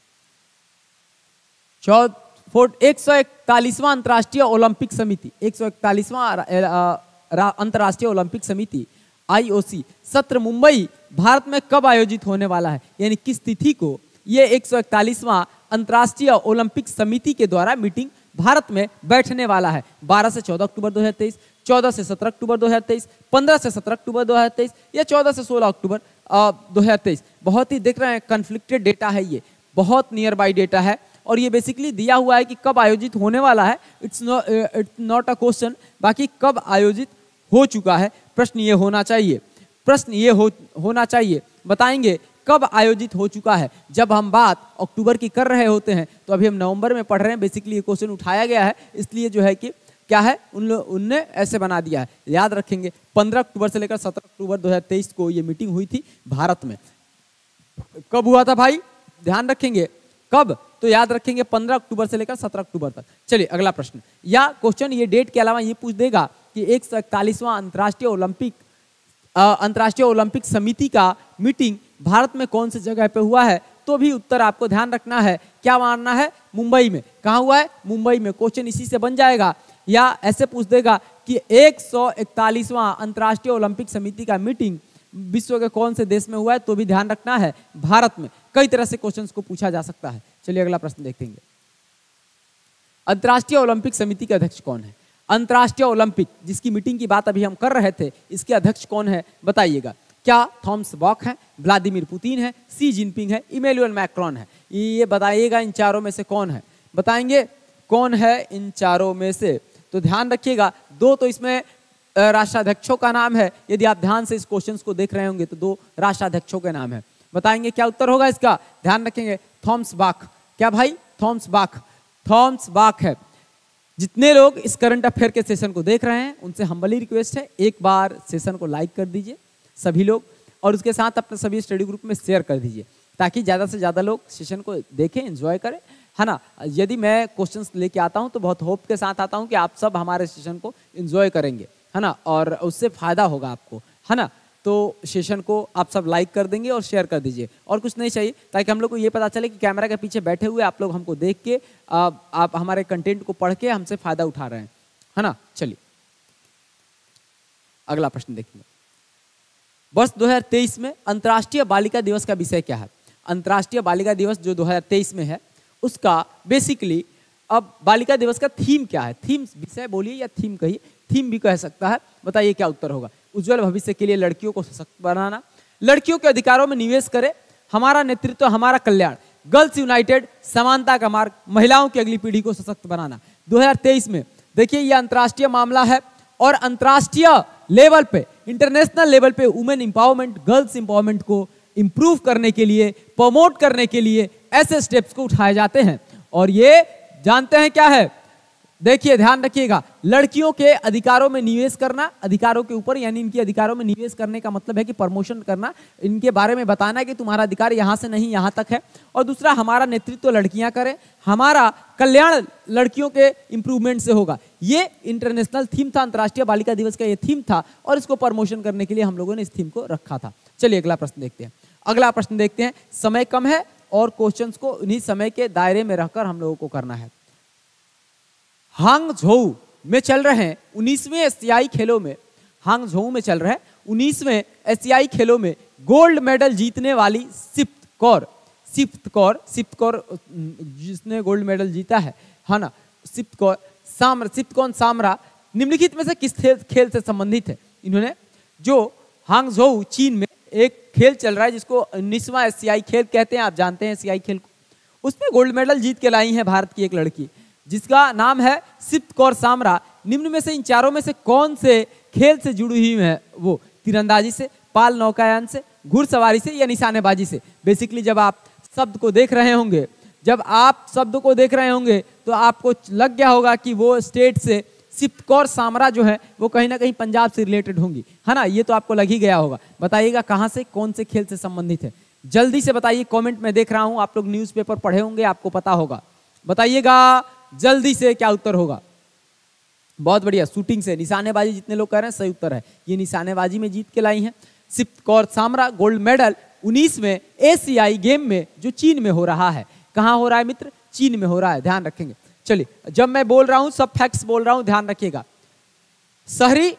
एक सौ इकतालीसवां अंतर्राष्ट्रीय ओलंपिक समिति, एक सौ इकतालीसवां अंतर्राष्ट्रीय ओलंपिक समिति आई ओ सी सत्र मुंबई भारत में कब आयोजित होने वाला है, यानी किस तिथि को ये एक सौ इकतालीसवां अंतर्राष्ट्रीय ओलंपिक समिति के द्वारा मीटिंग भारत में बैठने वाला है। बारह से चौदह अक्टूबर दो हजार तेईस, चौदह से सत्रह अक्टूबर दो हजार तेईस, पंद्रह से सत्रह अक्टूबर दो हजार तेईस या चौदह से सोलह अक्टूबर दो हजार तेईस। बहुत ही देख रहे हैं कन्फ्लिक्टेड डेटा है, ये बहुत नियर बाई डेटा है और ये बेसिकली दिया हुआ है कि कब आयोजित होने वाला है। It's not it's not a question, बाकी कब आयोजित हो चुका है प्रश्न ये होना चाहिए, प्रश्न ये हो होना चाहिए बताएंगे कब आयोजित हो चुका है। जब हम बात अक्टूबर की कर रहे होते हैं तो अभी हम नवंबर में पढ़ रहे हैं, बेसिकली ये क्वेश्चन उठाया गया है, इसलिए जो है कि क्या है उन उनने ऐसे बना दिया है। याद रखेंगे पंद्रह अक्टूबर से लेकर सत्रह अक्टूबर दो हजार तेईस को ये मीटिंग हुई थी भारत में। कब हुआ था भाई, ध्यान रखेंगे कब, तो याद रखेंगे पंद्रह अक्टूबर से लेकर सत्रह अक्टूबर तक। चलिए अगला प्रश्न, या क्वेश्चन ये डेट के अलावा ये पूछ देगा कि एक सौ इकतालीसवां अंतर्राष्ट्रीय ओलंपिक अंतर्राष्ट्रीय ओलंपिक समिति का मीटिंग भारत में कौन सी जगह पे हुआ है, तो भी उत्तर आपको ध्यान रखना है। क्या मानना है, मुंबई में। कहाँ हुआ है, मुंबई में। क्वेश्चन इसी से बन जाएगा। या ऐसे पूछ देगा कि एक सौ इकतालीसवां अंतर्राष्ट्रीय ओलंपिक समिति का मीटिंग विश्व के कौन से देश में हुआ है, तो भी ध्यान रखना है भारत में। कई तरह से क्वेश्चंस को पूछा जा सकता है। चलिए अगला प्रश्न देखेंगे। अंतर्राष्ट्रीय ओलंपिक समिति के अध्यक्ष कौन है? अंतर्राष्ट्रीय ओलंपिक जिसकी मीटिंग की बात अभी हम कर रहे थे, इसके अध्यक्ष कौन है बताइएगा। क्या थॉमस बॉक है, व्लादिमीर पुतिन है, सी जिनपिंग है, इमैनुअल मैक्रोन है? ये बताइएगा इन चारों में से कौन है, बताएंगे कौन है इन चारों में से। तो ध्यान रखिएगा, दो तो इसमें राष्ट्राध्यक्षों का नाम है। यदि आप ध्यान से इस क्वेश्चन को देख रहे होंगे तो दो राष्ट्राध्यक्षों के नाम है। बताएंगे क्या उत्तर होगा इसका, ध्यान रखेंगे। Thomas Bach. क्या भाई, थॉमस बाक, थॉमस बाक है। जितने लोग इस करंट अफेयर के सेशन को देख रहे हैं उनसे हम्बली रिक्वेस्ट है, एक बार सेशन को लाइक कर दीजिए सभी लोग, और उसके साथ अपने सभी स्टडी ग्रुप में शेयर कर दीजिए ताकि ज़्यादा से ज़्यादा लोग सेशन को देखें, एंजॉय करें, है ना। यदि मैं क्वेश्चंस लेके आता हूं तो बहुत होप के साथ आता हूं कि आप सब हमारे सेशन को एंजॉय करेंगे, है ना, और उससे फायदा होगा आपको, है ना। तो सेशन को आप सब लाइक कर देंगे और शेयर कर दीजिए, और कुछ नहीं चाहिए, ताकि हम लोग को ये पता चले कि कैमरा के पीछे बैठे हुए आप लोग हमको देख के आ, आप हमारे कंटेंट को पढ़ के हमसे फायदा उठा रहे हैं, है ना। चलिए अगला प्रश्न देखेंगे। वर्ष दो हजार तेईस में अंतर्राष्ट्रीय बालिका दिवस का विषय क्या है? अंतर्राष्ट्रीय बालिका दिवस जो दो हजार तेईस में है उसका बेसिकली, अब बालिका दिवस का थीम क्या है? थीम विषय बोलिए या थीम कहिए, थीम भी कह सकता है। बताइए क्या उत्तर होगा। उज्जवल भविष्य के लिए लड़कियों को सशक्त बनाना, लड़कियों के अधिकारों में निवेश करें, हमारा नेतृत्व हमारा कल्याण, गर्ल्स यूनाइटेड, समानता का मार्ग, महिलाओं की अगली पीढ़ी को सशक्त बनाना। दो हजार तेईस में देखिए यह अंतर्राष्ट्रीय मामला है और अंतर्राष्ट्रीय लेवल पे, इंटरनेशनल लेवल पे वुमेन एम्पावरमेंट, गर्ल्स एम्पावरमेंट को इंप्रूव करने के लिए, प्रमोट करने के लिए ऐसे स्टेप्स को उठाए जाते हैं। और ये जानते हैं क्या है, देखिए ध्यान रखिएगा, लड़कियों के अधिकारों में निवेश करना, अधिकारों के ऊपर यानी इनके अधिकारों में निवेश करने का मतलब है कि प्रमोशन करना, इनके बारे में बताना कि तुम्हारा अधिकार यहाँ से नहीं यहाँ तक है। और दूसरा, हमारा नेतृत्व लड़कियां करें, हमारा कल्याण लड़कियों के इंप्रूवमेंट से होगा। ये इंटरनेशनल थीम था, अंतर्राष्ट्रीय बालिका दिवस का ये थीम था, और इसको प्रमोशन करने के लिए हम लोगों ने इस थीम को रखा था। चलिए अगला प्रश्न देखते हैं। अगला प्रश्न देखते हैं, समय कम है और क्वेश्चंस को उन्हीं समय के दायरे में रहकर हम लोगों को करना है। हांगझोऊ में चल रहे हैं उन्नीसवें एशियाई खेलों में, हांगझोऊ में चल रहे हैं उन्नीसवें एशियाई खेलों में गोल्ड मेडल जीतने वाली सिफ्त कौर, सिफ्त कौर, सिफ्त कौर जिसने गोल्ड मेडल जीता है, है ना, सिफ्त कौर साम्रा, सिफ्त कौर साम्रा निम्नलिखित में से किस खेल से संबंधित है? इन्होंने जो हांगझोऊ चीन में एक खेल चल रहा है जिसको उन्नीसवां एशियाई खेल कहते हैं, आप जानते हैं एशियाई खेल को। उसमें गोल्ड मेडल जीत के लाई है भारत की एक लड़की, जिसका नाम है सिप्त कौर सामरा। निम्न में से इन चारों में से कौन से खेल से जुड़ी हुई है वो? तीरंदाजी से, पाल नौकायान से, घुड़सवारी से या निशानेबाजी से? बेसिकली जब आप शब्द को देख रहे होंगे जब आप शब्द को देख रहे होंगे तो आपको लग गया होगा कि वो स्टेट से सिप्त कौर सामरा जो है वो कहीं ना कहीं पंजाब से रिलेटेड होंगी, है ना? ये तो आपको लग ही गया होगा। बताइएगा कहाँ से, कौन से खेल से संबंधित है? जल्दी से बताइए, कमेंट में देख रहा हूं, आप लोग न्यूज़पेपर पढ़े होंगे, आपको पता होगा। बताइएगा जल्दी से क्या उत्तर होगा। बहुत बढ़िया, शूटिंग से, निशानेबाजी जितने लोग कह रहे हैं सही उत्तर है, ये निशानेबाजी में जीत के लाई हैं सिप्त कौर सामरा। गोल्ड मेडल उन्नीसवें एशियाई गेम में जो चीन में हो रहा है। कहाँ हो रहा है मित्र? चीन में हो रहा है, ध्यान रखेंगे। चलिए, जब मैं बोल रहा हूं सब फैक्ट्स बोल रहा हूं, ध्यान रखिएगा। शहरी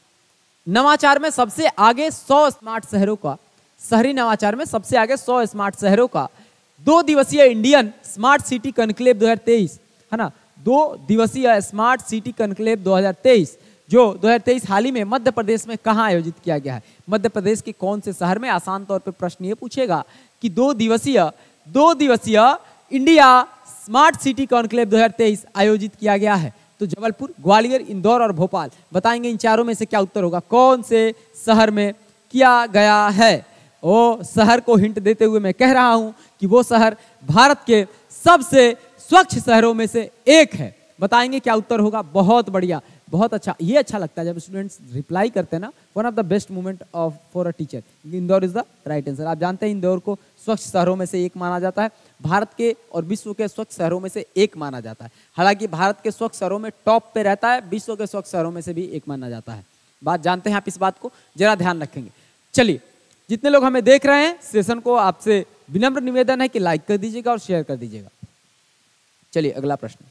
नवाचार में सबसे आगे सौ स्मार्ट शहरों का शहरी नवाचार में सबसे आगे सौ स्मार्ट शहरों का दो दिवसीय इंडियन स्मार्ट सिटी कॉन्क्लेव दो हज़ार तेईस, है ना? दो दिवसीय स्मार्ट सिटी कॉन्क्लेव दो हज़ार तेईस जो दो हज़ार तेईस हाल ही में मध्य प्रदेश में कहां आयोजित किया गया है? मध्य प्रदेश के कौन से शहर में? आसान तौर पे प्रश्न ये पूछेगा कि दो दिवसीय दो दिवसीय इंडिया स्मार्ट सिटी कॉन्क्लेव दो हज़ार तेईस आयोजित किया गया है। तो जबलपुर, ग्वालियर, इंदौर और भोपाल। बताएंगे इन चारों में से क्या उत्तर होगा, कौन से शहर में किया गया है? ओ शहर को हिंट देते हुए मैं कह रहा हूं कि वो शहर भारत के सबसे स्वच्छ शहरों में से एक है। बताएंगे क्या उत्तर होगा? बहुत बढ़िया, बहुत अच्छा। ये अच्छा लगता है जब स्टूडेंट्स रिप्लाई करते हैं ना, one of the best moment of for a teacher. Indore is the right answer. आप जानते हैं इंदौर को स्वच्छ शहरों में से एक माना जाता है, भारत के और विश्व के स्वच्छ शहरों में से एक माना जाता है। हालांकि भारत के स्वच्छ शहरों में टॉप पे रहता है, विश्व के स्वच्छ शहरों में से भी एक माना जाता है। बात जानते हैं आप, इस बात को जरा ध्यान रखेंगे। चलिए, जितने लोग हमें देख रहे हैं सेशन को, आपसे विनम्र निवेदन है कि लाइक कर दीजिएगा और शेयर कर दीजिएगा। चलिए अगला प्रश्न,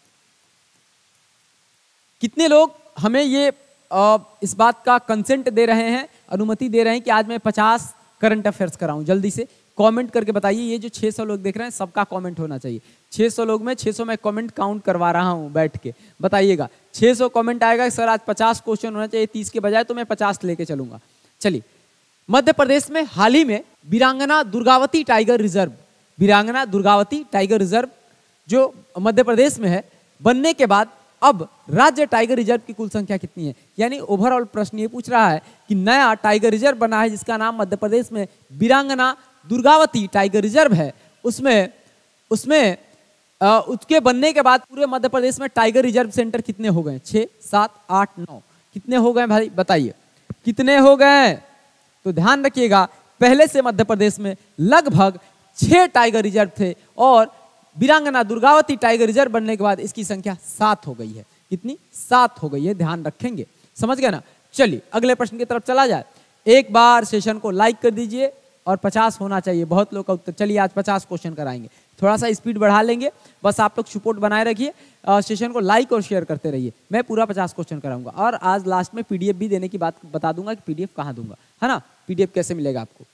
कितने लोग हमें ये आ, इस बात का कंसेंट दे रहे हैं, अनुमति दे रहे हैं कि आज मैं पचास करंट अफेयर्स कराऊं? जल्दी से कमेंट करके बताइए। ये जो छह सौ लोग देख रहे हैं सबका कमेंट होना चाहिए। छह सौ लोग में छह सौ में कमेंट काउंट करवा रहा हूं बैठ के। बताइएगा छह सौ कमेंट आएगा सर आज पचास क्वेश्चन होना चाहिए, तीस के बजाय तो मैं पचास लेके चलूंगा। चलिए, मध्य प्रदेश में हाल ही में वीरांगना दुर्गावती टाइगर रिजर्व वीरांगना दुर्गावती टाइगर रिजर्व जो मध्य प्रदेश में है, बनने के बाद अब राज्य टाइगर रिजर्व की कुल संख्या कितनी है? यानी ओवरऑल प्रश्न ये पूछ रहा है कि नया टाइगर रिजर्व बना है जिसका नाम मध्य प्रदेश में वीरांगना दुर्गावती टाइगर रिजर्व है, उसमें उसमें आ, उसके बनने के बाद पूरे मध्य प्रदेश में टाइगर रिजर्व सेंटर कितने हो गए? छः, सात, आठ, नौ, कितने हो गए भाई? बताइए कितने हो गए? तो ध्यान रखिएगा, पहले से मध्य प्रदेश में लगभग छह टाइगर रिजर्व थे और वीरांगना दुर्गावती टाइगर रिजर्व बनने के बाद इसकी संख्या सात हो गई है। कितनी? सात हो गई है, ध्यान रखेंगे। समझ गए ना? चलिए अगले प्रश्न की तरफ चला जाए। एक बार सेशन को लाइक कर दीजिए और पचास होना चाहिए, बहुत लोग का उत्तर। चलिए आज पचास क्वेश्चन कराएंगे, थोड़ा सा स्पीड बढ़ा लेंगे, बस आप लोग सपोर्ट बनाए रखिए, सेशन को लाइक और शेयर करते रहिए। मैं पूरा पचास क्वेश्चन कराऊंगा और आज लास्ट में पीडीएफ भी देने की बात बता दूंगा कि पीडीएफ कहाँ दूंगा, है ना? पीडीएफ कैसे मिलेगा आपको।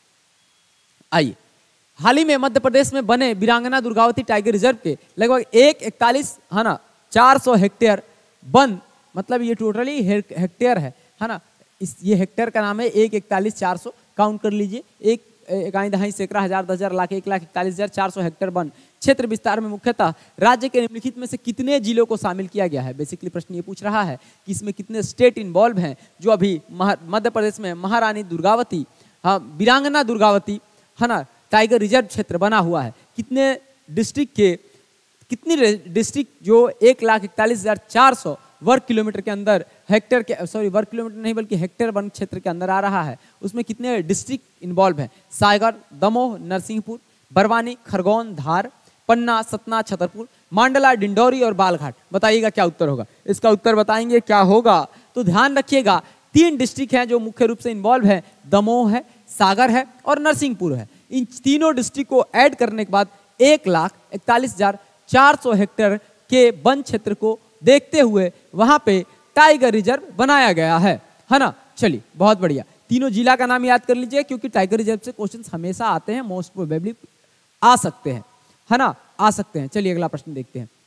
आइए, हाल ही में मध्य प्रदेश में बने वीरांगना दुर्गावती टाइगर रिजर्व के लगभग एक इकतालीस है ना चार सौ हेक्टेयर वन, मतलब ये टोटली हेक्टेयर है है ना? इस ये हेक्टेयर का नाम है एक इकतालीस चार सौ, काउंट कर लीजिए। एक इकाई दहाई सैकड़ा हजार दस हजार लाख एक लाख इकतालीस हजार चार सौ हेक्टेयर वन क्षेत्र विस्तार में मुख्यतः राज्य के निम्नलिखित में से कितने जिलों को शामिल किया गया है? बेसिकली प्रश्न ये पूछ रहा है कि इसमें कितने स्टेट इन्वॉल्व हैं जो अभी मध्य प्रदेश में महारानी दुर्गावती, हाँ वीरांगना दुर्गावती है ना टाइगर रिजर्व क्षेत्र बना हुआ है। कितने डिस्ट्रिक्ट के कितनी डिस्ट्रिक्ट जो एक लाख इकतालीस हजार चार सौ वर्ग किलोमीटर के अंदर हेक्टेयर के सॉरी वर्ग किलोमीटर नहीं बल्कि हेक्टेयर वन क्षेत्र के अंदर आ रहा है, उसमें कितने डिस्ट्रिक्ट इन्वॉल्व हैं? सागर, दमोह, नरसिंहपुर, बरवानी, खरगोन, धार, पन्ना, सतना, छतरपुर, मांडला, डिंडौरी और बालघाट। बताइएगा क्या उत्तर होगा? इसका उत्तर बताएंगे क्या होगा? तो ध्यान रखिएगा, तीन डिस्ट्रिक्ट हैं जो मुख्य रूप से इन्वॉल्व है, दमोह है, सागर है और नरसिंहपुर है। इन तीनों डिस्ट्रिक्ट को ऐड करने के बाद एक लाख इकतालीस हजार चार सौ हेक्टेयर के वन क्षेत्र को देखते हुए वहां पे टाइगर रिजर्व बनाया गया है है ना? चलिए बहुत बढ़िया, तीनों जिला का नाम याद कर लीजिए क्योंकि टाइगर रिजर्व से क्वेश्चंस हमेशा आते हैं, मोस्ट प्रोबेबली आ सकते हैं, है ना? आ सकते हैं। चलिए अगला प्रश्न देखते हैं।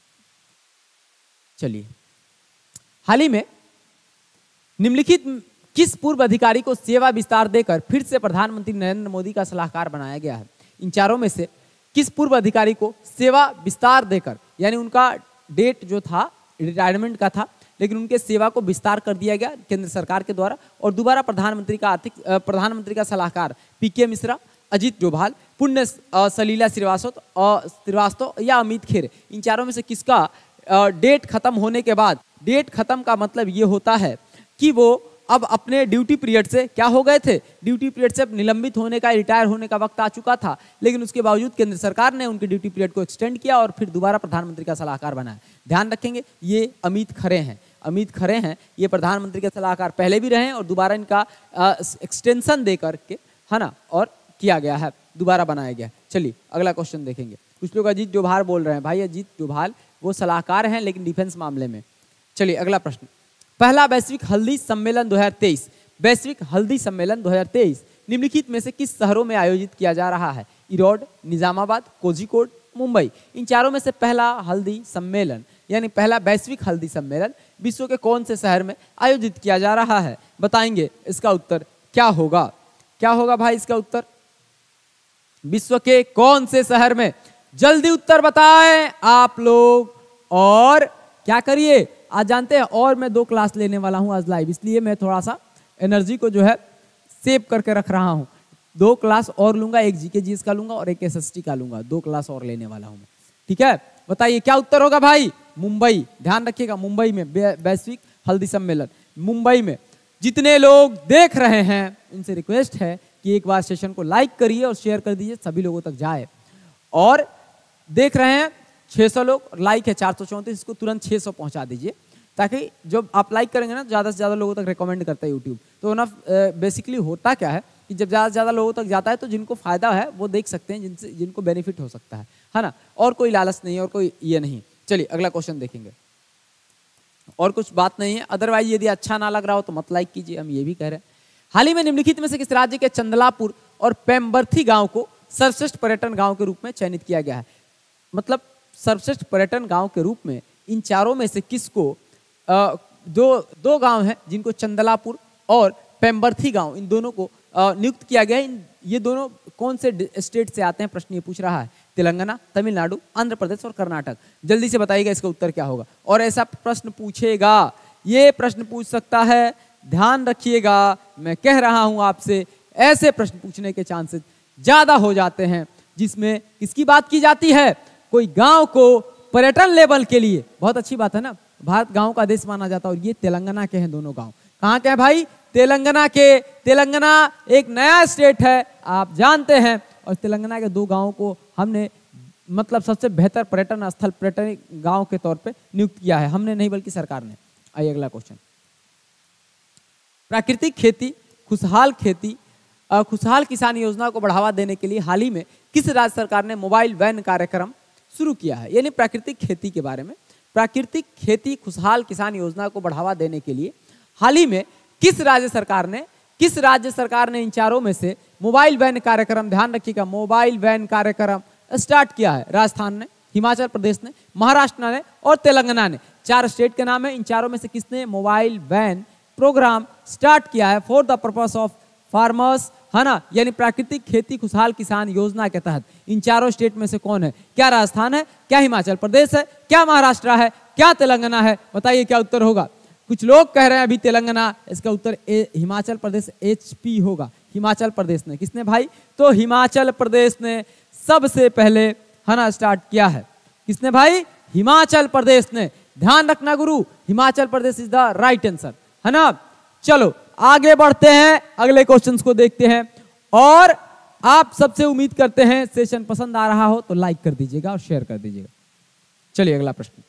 चलिए, हाल ही में निम्नलिखित किस पूर्व अधिकारी को सेवा विस्तार देकर फिर से प्रधानमंत्री नरेंद्र मोदी का सलाहकार बनाया गया है? इन चारों में से किस पूर्व अधिकारी को सेवा विस्तार देकर, यानी उनका डेट जो था रिटायरमेंट का था, लेकिन उनके सेवा को विस्तार कर दिया गया केंद्र सरकार के द्वारा, और दोबारा प्रधानमंत्री का आर्थिक प्रधानमंत्री का सलाहकार पीके मिश्रा, अजीत डोभाल, पुण्य सलीला श्रीवास्तव श्रीवास्तव या अमित खेर, इन चारों में से किसका डेट खत्म होने के बाद, डेट खत्म का मतलब ये होता है कि वो अब अपने ड्यूटी पीरियड से क्या हो गए थे, ड्यूटी पीरियड से निलंबित होने का, रिटायर होने का वक्त आ चुका था, लेकिन उसके बावजूद केंद्र सरकार ने उनके ड्यूटी पीरियड को एक्सटेंड किया और फिर दोबारा प्रधानमंत्री का सलाहकार बनाया। ध्यान रखेंगे ये अमित खरे हैं, अमित खरे हैं, ये प्रधानमंत्री के सलाहकार पहले भी रहे हैं और दोबारा इनका एक्सटेंशन दे करके, है ना, और किया गया है, दोबारा बनाया गया। चलिए अगला क्वेश्चन देखेंगे। कुछ लोग अजीत डोभाल बोल रहे हैं, भाई अजीत डोभाल वो सलाहकार हैं लेकिन डिफेंस मामले में। चलिए अगला प्रश्न, पहला वैश्विक हल्दी सम्मेलन दो हज़ार तेईस, वैश्विक हल्दी सम्मेलन दो हज़ार तेईस निम्नलिखित में से किस शहरों में आयोजित किया जा रहा है? इरोड, निजामाबाद, कोझिकोड, मुंबई। इन चारों में से पहला हल्दी सम्मेलन यानी पहला वैश्विक हल्दी सम्मेलन विश्व के कौन से शहर में आयोजित किया जा रहा है? बताएंगे इसका उत्तर क्या होगा? क्या होगा भाई इसका उत्तर? विश्व के कौन से शहर में? जल्दी उत्तर बताएं आप लोग, और क्या करिए आज जानते हैं, और मैं दो क्लास लेने वाला हूं आज लाइव, इसलिए मैं थोड़ा सा एनर्जी को जो है सेव करके रख रहा हूं। दो क्लास और लूंगा, एक जीके जीएस का लूंगा और एक एसएसटी का लूंगा, दो क्लास और लेने वाला हूं मैं, ठीक है? बताइए क्या उत्तर होगा भाई? मुंबई। ध्यान रखिएगा, मुंबई में वैश्विक हल्दी सम्मेलन मुंबई में। जितने लोग देख रहे हैं उनसे रिक्वेस्ट है कि एक बार सेशन को लाइक करिए और शेयर कर दीजिए, सभी लोगों तक जाए। और देख रहे हैं छह सौ लोग, लाइक है चार सौ चौंतीस, इसको तुरंत छह सौ पहुंचा दीजिए, ताकि जब आप लाइक करेंगे ना ज़्यादा से ज़्यादा लोगों तक रिकमेंड करता है यूट्यूब। तो ना बेसिकली होता क्या है कि जब ज़्यादा से ज़्यादा लोगों तक जाता है तो जिनको फ़ायदा है वो देख सकते हैं, जिनसे जिनको बेनिफिट हो सकता है, है ना, और कोई लालच नहीं है और कोई ये नहीं। चलिए अगला क्वेश्चन देखेंगे, और कुछ बात नहीं है, अदरवाइज यदि अच्छा ना लग रहा हो तो मत लाइक कीजिए, हम ये भी कह रहे हैं। हाल ही में निम्नलिखित में से किस राज्य के चंदलापुर और पेम्बर्थी गांव को सर्वश्रेष्ठ पर्यटन गांव के रूप में चयनित किया गया है? मतलब सर्वश्रेष्ठ पर्यटन गांव के रूप में इन चारों में से किसको, आ, दो दो गांव हैं जिनको चंदलापुर और पेम्बर्थी गांव, इन दोनों को नियुक्त किया गया है। ये दोनों कौन से स्टेट से आते हैं प्रश्न ये पूछ रहा है? तेलंगाना, तमिलनाडु, आंध्र प्रदेश और कर्नाटक। जल्दी से बताइएगा इसका उत्तर क्या होगा। और ऐसा प्रश्न पूछेगा, ये प्रश्न पूछ सकता है, ध्यान रखिएगा, मैं कह रहा हूं आपसे, ऐसे प्रश्न पूछने के चांसेस ज्यादा हो जाते हैं जिसमें किसकी बात की जाती है? कोई गांव को पर्यटन लेवल के लिए, बहुत अच्छी बात है ना, भारत गांव का देश माना जाता है, और ये तेलंगाना के हैं दोनों गांव। कहाँ के हैं भाई? तेलंगाना के। तेलंगाना एक नया स्टेट है आप जानते हैं, और तेलंगाना के दो गांवों को हमने मतलब सबसे बेहतर पर्यटन स्थल, पर्यटन गांव के तौर पे नियुक्त किया है, हमने नहीं बल्कि सरकार ने। आइए अगला क्वेश्चन, प्राकृतिक खेती, खुशहाल खेती, खुशहाल किसान योजना को बढ़ावा देने के लिए हाल ही में किस राज्य सरकार ने मोबाइल वैन कार्यक्रम शुरू किया है? यानी प्राकृतिक खेती के बारे में, प्राकृतिक खेती खुशहाल किसान योजना को बढ़ावा देने के लिए हाल ही में किस राज्य सरकार ने किस राज्य सरकार ने इन चारों में से मोबाइल वैन कार्यक्रम, ध्यान रखिएगा, मोबाइल वैन कार्यक्रम स्टार्ट किया है? राजस्थान ने, हिमाचल प्रदेश ने, महाराष्ट्र ने और तेलंगाना ने। चार स्टेट के नाम है, इन चारों में से किसने मोबाइल वैन प्रोग्राम स्टार्ट किया है for the purpose of farmers, है ना, यानी प्राकृतिक खेती खुशहाल किसान योजना के तहत? इन चारों स्टेट में से कौन है? क्या राजस्थान है, क्या हिमाचल प्रदेश है, क्या महाराष्ट्र है, क्या तेलंगाना है? बताइए क्या उत्तर होगा। कुछ लोग कह रहे हैं अभी तेलंगाना, इसका उत्तर ए, हिमाचल प्रदेश एचपी होगा। हिमाचल प्रदेश ने, किसने भाई? तो हिमाचल प्रदेश ने सबसे पहले, है ना, स्टार्ट किया है। किसने भाई? हिमाचल प्रदेश ने। ध्यान रखना गुरु, Himachal Pradesh is the right answer, है ना। चलो आगे बढ़ते हैं, अगले क्वेश्चंस को देखते हैं, और आप सबसे उम्मीद करते हैं सेशन पसंद आ रहा हो तो लाइक कर दीजिएगा और शेयर कर दीजिएगा। चलिए अगला प्रश्न,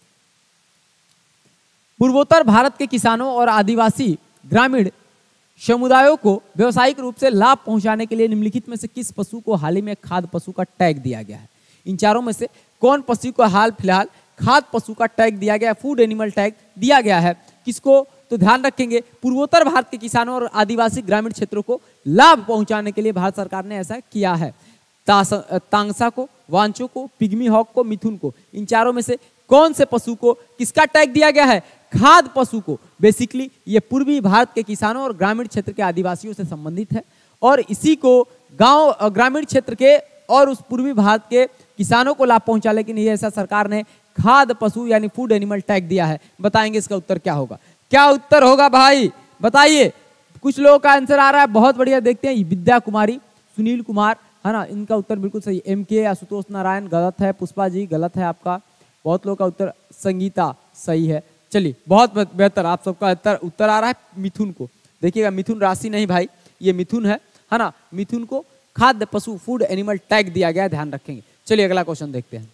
पूर्वोत्तर भारत के किसानों और आदिवासी ग्रामीण समुदायों को व्यावसायिक रूप से लाभ पहुंचाने के लिए निम्नलिखित में से किस पशु को हाल ही में खाद्य पशु का टैग दिया गया है? इन चारों में से कौन पशु को हाल फिलहाल खाद्य पशु का टैग दिया गया, फूड एनिमल टैग दिया गया है? किसको? तो ध्यान रखेंगे, पूर्वोत्तर भारत के किसानों और आदिवासी ग्रामीण क्षेत्रों को लाभ पहुंचाने के लिए भारत सरकार ने ऐसा किया है। तांगसा को, वांचो को, पिग्मी हॉक को, मिथुन को, इन चारों में से कौन से पशु को किसका टैग दिया गया है? खाद्य पशु को, बेसिकली ये पूर्वी भारत के किसानों और ग्रामीण क्षेत्र के आदिवासियों से संबंधित है और इसी को गांव ग्रामीण क्षेत्र के और उस पूर्वी भारत के किसानों को लाभ पहुंचा, लेकिन ये ऐसा सरकार ने खाद्य पशु यानी फूड एनिमल टैग दिया है। बताएंगे इसका उत्तर क्या होगा, क्या उत्तर होगा भाई बताइए। कुछ लोगों का आंसर आ रहा है, बहुत बढ़िया। देखते हैं विद्या कुमारी, सुनील कुमार, है ना, इनका उत्तर बिल्कुल सही। एम के आशुतोष नारायण गलत है, पुष्पा जी गलत है आपका, बहुत लोगों का उत्तर संगीता सही है। चलिए बहुत बेहतर, आप सबका उत्तर उत्तर आ रहा है मिथुन को। देखिएगा मिथुन राशि नहीं भाई, ये मिथुन है, है ना, मिथुन को खाद्य पशु फूड एनिमल टैग दिया गया, ध्यान रखेंगे। चलिए अगला क्वेश्चन देखते हैं।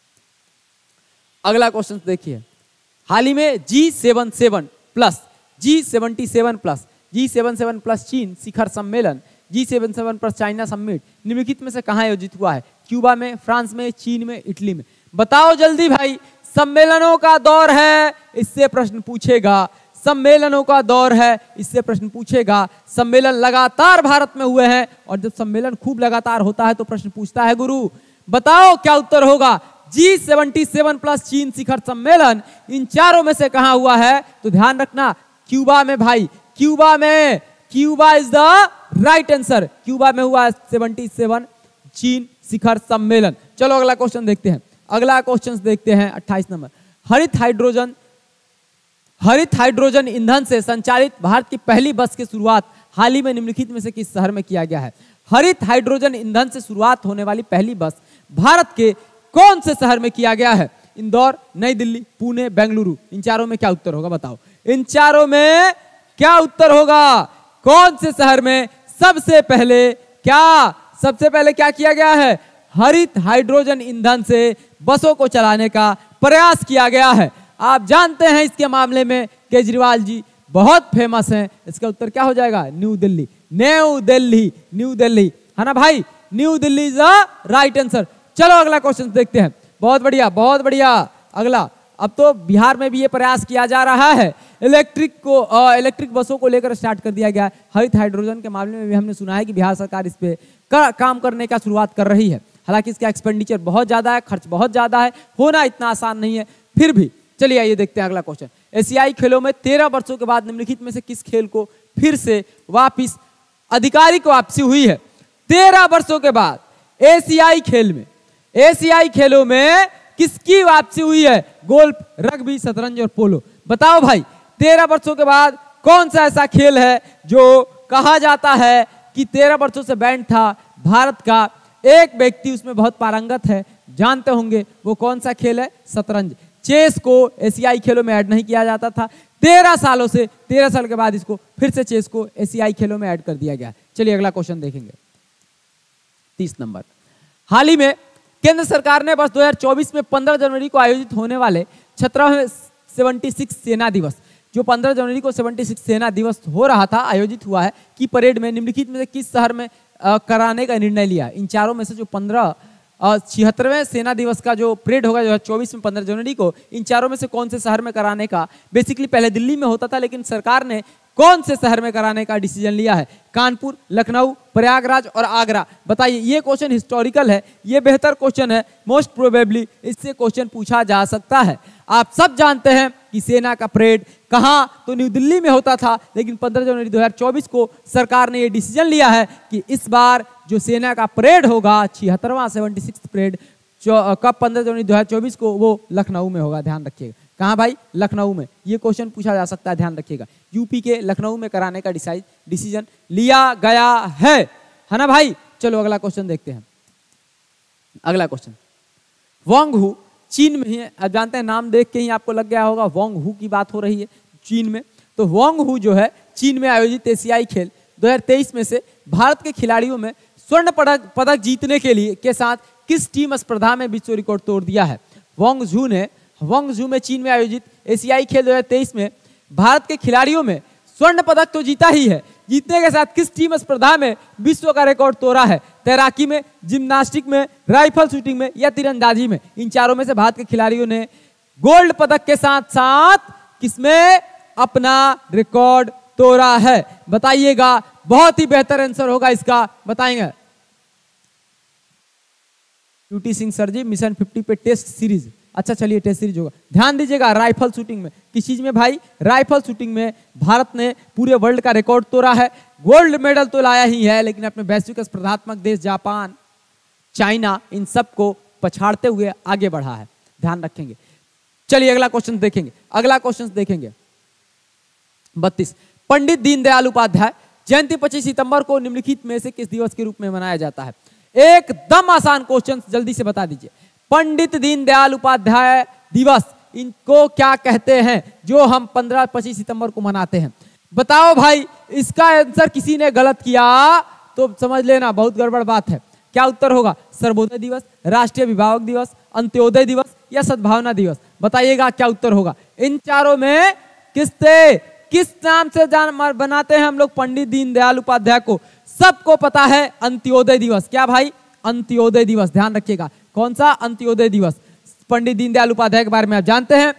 अगला क्वेश्चन देखिए, हाल ही में G seven seven plus G seventy seven plus G seven seven plus चीन शिखर सम्मेलन, G seven seven plus China summit निम्नलिखित में से कहाँ आयोजित हुआ है? क्यूबा में, फ्रांस में, चीन में, इटली में। बताओ जल्दी भाई। सम्मेलनों का दौर है, इससे प्रश्न पूछेगा। सम्मेलनों का दौर है, इससे प्रश्न पूछेगा। सम्मेलन लगातार भारत में हुए हैं और जब सम्मेलन खूब लगातार होता है तो प्रश्न पूछता है गुरु। बताओ क्या उत्तर होगा। जी सेवेंटी सेवन प्लस चीन शिखर सम्मेलन इन चारों में से कहां हुआ है? तो ध्यान रखना क्यूबा में भाई, क्यूबा में, Cuba is the right answer. Cuba में हुआ है सेवेंटी सेवन चीन शिखर सम्मेलन। चलो अगला क्वेश्चन देखते हैं। अगला क्वेश्चन देखते हैं अट्ठाईस नंबर। हरित हाइड्रोजन हरित हाइड्रोजन ईंधन से संचालित भारत की पहली बस की शुरुआत हाल ही में निम्नलिखित में से किस शहर में किया गया है? हरित हाइड्रोजन ईंधन से शुरुआत होने वाली पहली बस भारत के कौन से शहर में किया गया है? इंदौर, नई दिल्ली, पुणे, बेंगलुरु। इन चारों में क्या उत्तर होगा बताओ। इन चारों में क्या उत्तर होगा? कौन से शहर में सबसे पहले क्या सबसे पहले क्या किया गया है? हरित हाइड्रोजन ईंधन से बसों को चलाने का प्रयास किया गया है। आप जानते हैं इसके मामले में केजरीवाल जी बहुत फेमस हैं। इसका उत्तर क्या हो जाएगा? New Delhi, New Delhi, New Delhi, है ना भाई, New Delhi is the right answer. चलो अगला क्वेश्चन देखते हैं। बहुत बढ़िया, बहुत बढ़िया। अगला, अब तो बिहार में भी ये प्रयास किया जा रहा है, इलेक्ट्रिक को आ, इलेक्ट्रिक बसों को लेकर स्टार्ट कर दिया गया है। हरित हाइड्रोजन के मामले में भी हमने सुना है कि बिहार सरकार इस पे का, काम करने का शुरुआत कर रही है। हालांकि इसका एक्सपेंडिचर बहुत ज्यादा है, खर्च बहुत ज्यादा है, होना इतना आसान नहीं है, फिर भी चलिए आइए देखते हैं अगला क्वेश्चन। एशियाई खेलों में तेरह वर्षों के बाद निम्नलिखित में से किस खेल को फिर से वापिस आधिकारिक वापसी हुई है? तेरह वर्षों के बाद एशियाई खेल में एशियाई खेलों में किसकी वापसी हुई है? गोल्फ, रग्बी, शतरंज और पोलो। बताओ भाई, तेरह वर्षों के बाद कौन सा ऐसा खेल है जो कहा जाता है कि तेरह वर्षों से बैन था भारत का, एक व्यक्ति उसमें बहुत पारंगत है, जानते होंगे वो कौन सा खेल है? शतरंज। चेस को एशियाई खेलों में ऐड नहीं किया जाता था, तेरह सालों से तेरह साल के बाद इसको फिर से चेस को एशियाई खेलों में ऐड कर दिया गया। चलिए अगला क्वेश्चन देखेंगे, तीस नंबर। हाल ही में केंद्र सरकार ने वर्ष दो हज़ार चौबीस में पंद्रह जनवरी को आयोजित होने वाले सत्रहवें छिहत्तरवें सेना दिवस, जो पंद्रह जनवरी को छिहत्तरवें सेना दिवस हो रहा था, आयोजित हुआ है, की परेड में निम्नलिखित में से किस शहर में आ, कराने का निर्णय लिया? इन चारों में से जो पंद्रह छिहत्तरवें सेना दिवस का जो परेड होगा दो हज़ार चौबीस में पंद्रह जनवरी को, इन चारों में से कौन से शहर में कराने का, बेसिकली पहले दिल्ली में होता था लेकिन सरकार ने कौन से शहर में कराने का डिसीजन लिया है? कानपुर, लखनऊ, प्रयागराज और आगरा। बताइए, ये क्वेश्चन हिस्टोरिकल है, ये बेहतर क्वेश्चन है, मोस्ट प्रोबेबली इससे क्वेश्चन पूछा जा सकता है। आप सब जानते हैं कि सेना का परेड कहाँ, तो न्यू दिल्ली में होता था, लेकिन पंद्रह जनवरी दो हज़ार चौबीस को सरकार ने ये डिसीजन लिया है कि इस बार जो सेना का परेड होगा, छिहत्तरवां सेवेंटी सिक्स परेड, कब पंद्रह जनवरी दो हज़ार चौबीस को, वो लखनऊ में होगा। ध्यान रखिएगा, कहाँ भाई? लखनऊ में। ये क्वेश्चन पूछा जा सकता है, ध्यान रखिएगा। यूपी के लखनऊ में कराने का डिसाइड डिसीजन लिया गया है, है ना भाई। चलो अगला क्वेश्चन देखते हैं। अगला क्वेश्चन, वांग हू चीन में ही है। आप जानते हैं, नाम देख के ही आपको लग गया होगा वांग हू की बात हो रही है चीन में। तो वांग हू जो है चीन में आयोजित एशियाई खेल दो हज़ार तेईस में से भारत के खिलाड़ियों में स्वर्ण पदक पदक जीतने के लिए के साथ किस टीम स्पर्धा में विश्व रिकॉर्ड तोड़ दिया है? वांग झू ने वांगझू में चीन में आयोजित एशियाई खेल दो हज़ार तेईस में भारत के खिलाड़ियों में स्वर्ण पदक तो जीता ही है, जीतने के साथ किस टीम स्पर्धा में विश्व का रिकॉर्ड तोड़ा है? तैराकी में, जिम्नास्टिक में, राइफल शूटिंग में या तीरंदाजी में? इन चारों में से भारत के खिलाड़ियों ने गोल्ड पदक के साथ साथ किसमें अपना रिकॉर्ड तोड़ा है? बताइएगा, बहुत ही बेहतर आंसर होगा इसका, बताएंगे। U T Singh sir ji, mission fifty पे टेस्ट सीरीज अच्छा चलिए टेस्ट सीरीज होगा। ध्यान दीजिएगा राइफल शूटिंग में, किस चीज में भाई? राइफल शूटिंग में भारत ने पूरे वर्ल्ड का रिकॉर्ड तोड़ा है। गोल्ड मेडल तो लाया ही है, लेकिन अपने वैश्विक स्पर्धात्मक देश जापान, चाइना, इन सबको पछाड़ते हुए आगे बढ़ा है। ध्यान रखेंगे। चलिए अगला क्वेश्चन देखेंगे। अगला क्वेश्चन देखेंगे बत्तीस। पंडित दीनदयाल उपाध्याय जयंती पच्चीस सितंबर को निम्नलिखित में से किस दिवस के रूप में मनाया जाता है? एकदम आसान क्वेश्चन, जल्दी से बता दीजिए। पंडित दीनदयाल उपाध्याय दिवस, इनको क्या कहते हैं जो हम पंद्रह पच्चीस सितंबर को मनाते हैं? बताओ भाई। इसका आंसर किसी ने गलत किया तो समझ लेना बहुत गड़बड़ बात है। क्या उत्तर होगा? सर्वोदय दिवस, राष्ट्रीय अभिभावक दिवस, अंत्योदय दिवस या सद्भावना दिवस? बताइएगा क्या उत्तर होगा। इन चारों में किससे, किस नाम से जान बनाते हैं हम लोग पंडित दीनदयाल उपाध्याय को? सबको पता है अंत्योदय दिवस। क्या भाई? अंत्योदय दिवस। ध्यान रखिएगा कौन सा? अंत्योदय दिवस। पंडित दीनदयाल उपाध्याय के बारे में आप जानते हैं।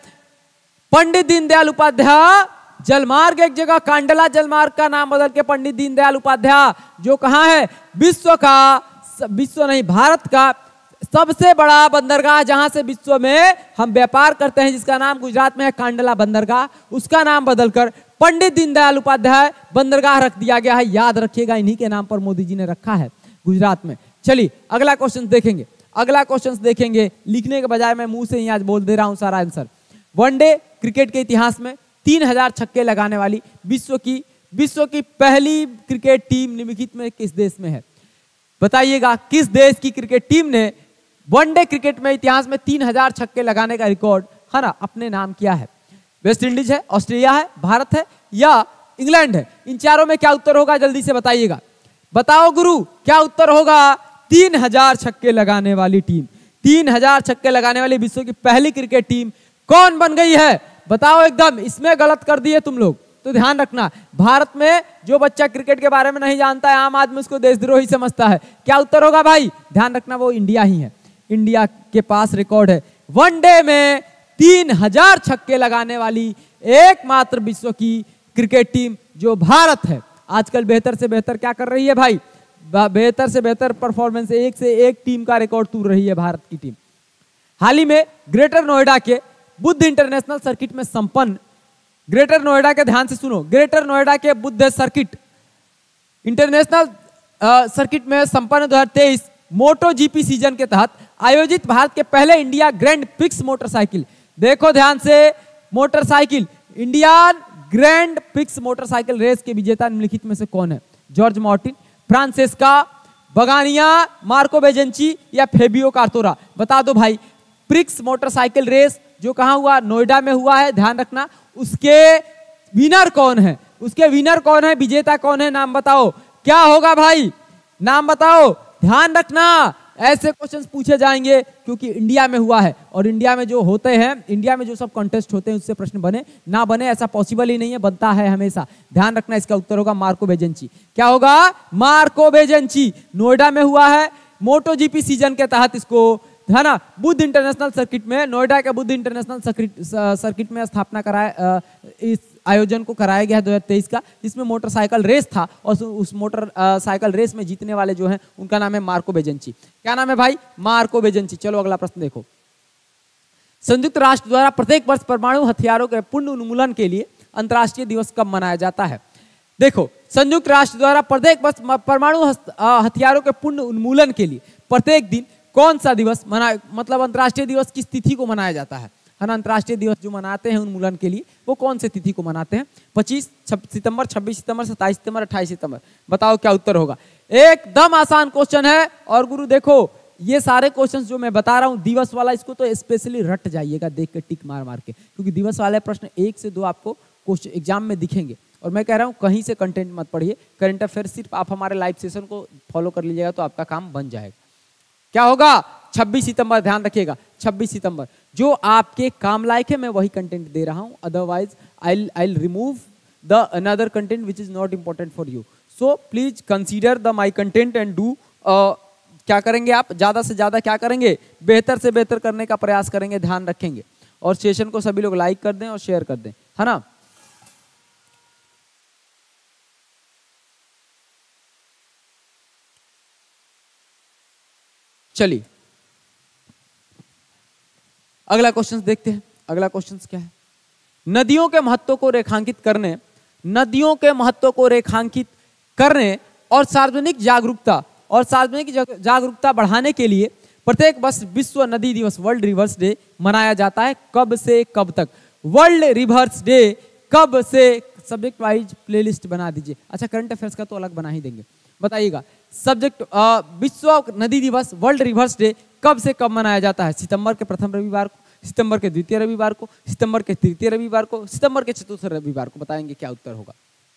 पंडित दीनदयाल उपाध्याय जलमार्ग, एक जगह कांडला जलमार्ग का नाम बदल के पंडित दीनदयाल उपाध्याय, जो कहां है? विश्व का, विश्व नहीं भारत का सबसे बड़ा बंदरगाह, जहां से विश्व में हम व्यापार करते हैं, जिसका नाम गुजरात में है कांडला बंदरगाह, उसका नाम बदलकर पंडित दीनदयाल उपाध्याय बंदरगाह रख दिया गया है। याद रखिएगा, इन्हीं के नाम पर मोदी जी ने रखा है गुजरात में। चलिए अगला क्वेश्चन देखेंगे। अगला क्वेश्चन देखेंगे, लिखने के बजाय मैं मुंह से ही आज बोल दे रहा हूं सारा आंसर। वनडे क्रिकेट के इतिहास में तीन हजार छक्के लगाने वाली विश्व की विश्व की पहली क्रिकेट टीम निम्नलिखित में किस देश में है? बताइएगा किस देश की क्रिकेट टीम ने वनडे क्रिकेट में इतिहास में तीन हजार छक्के लगाने का रिकॉर्ड है ना अपने नाम किया है? वेस्ट इंडीज है, ऑस्ट्रेलिया है, भारत है या इंग्लैंड है? इन चारों में क्या उत्तर होगा? जल्दी से बताइएगा। बताओ गुरु क्या उत्तर होगा? तीन हजार छक्के लगाने वाली टीम, तीन हजार छक्के लगाने वाली विश्व की पहली क्रिकेट टीम कौन बन गई है? बताओ। एकदम इसमें गलत कर दिए तुम लोग, तो ध्यान रखना। भारत में जो बच्चा क्रिकेट के बारे में नहीं जानता है, आम आदमी उसको देशद्रोही समझता है। क्या उत्तर होगा भाई? ध्यान रखना, वो इंडिया ही है। इंडिया के पास रिकॉर्ड है वनडे में तीन हजार छक्के लगाने वाली एकमात्र विश्व की क्रिकेट टीम जो भारत है। आजकल बेहतर से बेहतर क्या कर रही है भाई? बेहतर से बेहतर परफॉर्मेंस, एक से एक टीम का रिकॉर्ड तोड़ रही है भारत की टीम। हाल ही में ग्रेटर नोएडा के बुद्ध इंटरनेशनल सर्किट में संपन्न, ग्रेटर नोएडा के, ध्यान से सुनो, ग्रेटर नोएडा के बुद्ध सर्किट इंटरनेशनल सर्किट में संपन्न दो हजार तेईस मोटो जीपी सीजन के तहत आयोजित भारत के पहले इंडिया ग्रैंड प्रिक्स मोटरसाइकिल, देखो ध्यान से, motorcycle India grand prix motorcycle race के विजेता निम्नलिखित में से कौन है? Jorge Martin, Francesco Bagnaia, Marco Bezzecchi या फेबियो कार्तोरा? बता दो भाई। प्रिक्स मोटरसाइकिल रेस जो कहां हुआ? नोएडा में हुआ है। ध्यान रखना। उसके विनर कौन है? उसके विनर कौन है? विजेता कौन है? नाम बताओ। क्या होगा भाई? नाम बताओ। ध्यान रखना, ऐसे क्वेश्चंस पूछे जाएंगे क्योंकि इंडिया में हुआ है, और इंडिया में जो होते हैं, इंडिया में जो सब कॉन्टेस्ट होते हैं उससे प्रश्न बने ना बने ऐसा पॉसिबल ही नहीं है, बनता है हमेशा। ध्यान रखना, इसका उत्तर होगा मार्को बेजेंची। क्या होगा? मार्को बेजेंची। नोएडा में हुआ है मोटो जीपी सीजन के तहत, इसको है ना बुद्ध इंटरनेशनल सर्किट में, नोएडा के बुद्ध इंटरनेशनल सर्किट सर्किट में स्थापना कराया, इस आयोजन को कराया गया है दो हजार तेईस का, जिसमें मोटरसाइकिल रेस था, और उस मोटर साइकिल रेस में जीतने वाले जो हैं उनका नाम है मार्को बेजेंची। क्या नाम है भाई? Marco Bezzecchi. चलो अगला प्रश्न देखो। संयुक्त राष्ट्र द्वारा प्रत्येक वर्ष परमाणु हथियारों के पूर्ण उन्मूलन के लिए अंतर्राष्ट्रीय दिवस कब मनाया जाता है? देखो, संयुक्त राष्ट्र द्वारा प्रत्येक वर्ष परमाणु हथियारों के पूर्ण उन्मूलन के लिए प्रत्येक दिन कौन सा दिवस मना, मतलब अंतर्राष्ट्रीय दिवस किस तिथि को मनाया जाता है? है ना, अंतर्राष्ट्रीय दिवस जो मनाते हैं उन्मूलन के लिए, वो कौन से तिथि को मनाते हैं? पच्चीस सितंबर, छब्बीस सितंबर, सत्ताईस सितंबर, अट्ठाईस सितंबर? बताओ क्या उत्तर होगा। एकदम आसान क्वेश्चन है। और गुरु देखो, ये सारे क्वेश्चंस जो मैं बता रहा हूँ दिवस वाला, इसको तो स्पेशली रट जाइएगा देख के, टिक मार मार के, क्योंकि दिवस वाले प्रश्न एक से दो आपको क्वेश्चन एग्जाम में दिखेंगे। और मैं कह रहा हूँ कहीं से कंटेंट मत पढ़िए, करंट अफेयर सिर्फ आप हमारे लाइव सेशन को फॉलो कर लीजिएगा तो आपका काम बन जाएगा। क्या होगा? छब्बीस सितंबर। ध्यान रखिएगा, छब्बीस सितंबर। जो आपके काम लायक है मैं वही कंटेंट दे रहा हूं, otherwise I I remove the another content which is not important for you. So please consider the my content and do, क्या करेंगे आप? ज्यादा से ज्यादा क्या करेंगे? बेहतर से बेहतर करने का प्रयास करेंगे, ध्यान रखेंगे। और सेशन को सभी लोग लाइक कर दें और शेयर कर दें, है ना। चलिए अगला क्वेश्चन देखते हैं। अगला क्वेश्चन क्या है? नदियों के महत्व को रेखांकित करने नदियों के महत्व को रेखांकित करने और सार्वजनिक जागरूकता और सार्वजनिक जागरूकता बढ़ाने के लिए प्रत्येक वर्ष विश्व नदी दिवस वर्ल्ड रिवर्स डे मनाया जाता है। कब से कब तक? वर्ल्ड रिवर्स डे कब से? सब्जेक्ट वाइज प्लेलिस्ट बना दीजिए। अच्छा, करंट अफेयर्स का तो अलग बना ही देंगे। बताइएगा सब्जेक्ट विश्व नदी दिवस वर्ल्ड रिवर्स डे कब से कब मनाया जाता है? सितंबर के प्रथम रविवार को, सितंबर के द्वितीय रविवार को, सितंबर के तृतीय रविवार को, सितंबर के चतुर्थ रविवार को। बताएंगे क्या उत्तर होगा?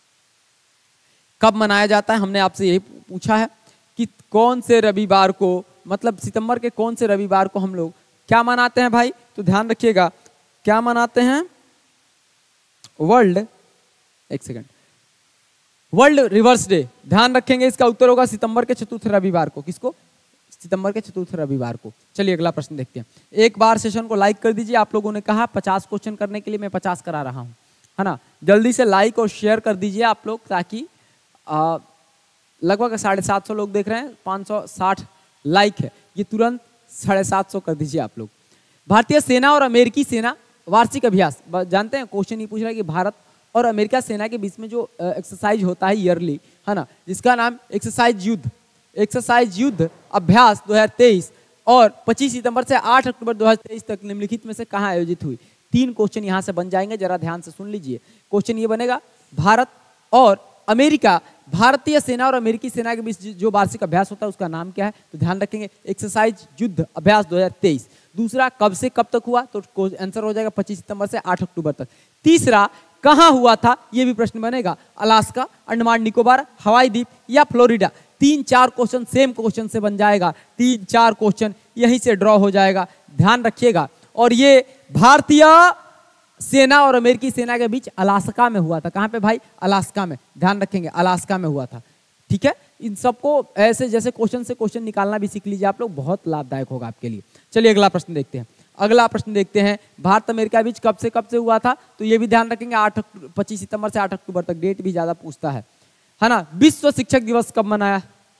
कब मनाया जाता है? हमने आपसे यही पूछा है कि कौन से रविवार को, मतलब सितंबर के कौन से रविवार को हम लोग क्या मनाते हैं भाई? तो ध्यान रखिएगा, क्या मनाते हैं? वर्ल्ड एक सेकंड वर्ल्ड रिवर्स डे। ध्यान रखेंगे, इसका उत्तर होगा सितंबर के चतुर्थ रविवार को। किसको? सितंबर के चतुर्थ रविवार को। चलिए अगला प्रश्न देखते हैं। एक बार सेशन को लाइक कर दीजिए। आप लोगों ने कहा पचास क्वेश्चन करने के लिए, मैं पचास करा रहा हूं, है ना। जल्दी से लाइक और शेयर कर दीजिए आप लोग, ताकि आ, लगभग साढ़े सात सौ लोग देख रहे हैं, पाँच सौ साठ लाइक है, ये तुरंत साढ़े सात सौ कर दीजिए आप लोग। भारतीय सेना और अमेरिकी सेना वार्षिक अभ्यास, जानते हैं क्वेश्चन ये पूछ रहा है कि भारत और अमेरिका सेना के बीच में जो एक्सरसाइज होता है ईयरली, है ना, जिसका नाम एक्सरसाइज युद्ध एक्सरसाइज युद्ध अभ्यास दो हज़ार तेईस और पच्चीस सितंबर से आठ अक्टूबर दो हज़ार तेईस तक निम्नलिखित में से कहाँ आयोजित हुई? तीन क्वेश्चन यहाँ से बन जाएंगे, जरा ध्यान से सुन लीजिए। क्वेश्चन ये बनेगा, भारत और अमेरिका, भारतीय सेना और अमेरिकी सेना के बीच जो वार्षिक अभ्यास होता है उसका नाम क्या है? तो ध्यान रखेंगे एक्सरसाइज युद्ध अभ्यास दो हज़ार तेईस। दूसरा, कब से कब तक हुआ? तो आंसर हो जाएगा पच्चीस सितंबर से आठ अक्टूबर तक। तीसरा, कहाँ हुआ था? ये भी प्रश्न बनेगा, अलास्का, अंडमान निकोबार, हवाई द्वीप या फ्लोरिडा। तीन चार क्वेश्चन सेम क्वेश्चन से बन जाएगा, तीन चार क्वेश्चन यहीं से ड्रॉ हो जाएगा, ध्यान रखिएगा। और ये भारतीय सेना और अमेरिकी सेना के बीच अलास्का में हुआ था। कहाँ पे भाई? अलास्का में, ध्यान रखेंगे, अलास्का में हुआ था। ठीक है, इन सबको ऐसे जैसे क्वेश्चन से क्वेश्चन निकालना भी सीख लीजिए आप लोग, बहुत लाभदायक होगा आपके लिए। चलिए अगला प्रश्न देखते हैं। अगला प्रश्न देखते हैं, भारत अमेरिका बीच कब से कब से हुआ था? तो ये भी ध्यान रखेंगे, आठ पच्चीस सितंबर से आठ अक्टूबर तक। डेट भी ज्यादा पूछता है, है ना। विश्व शिक्षक दिवस कब मनाया?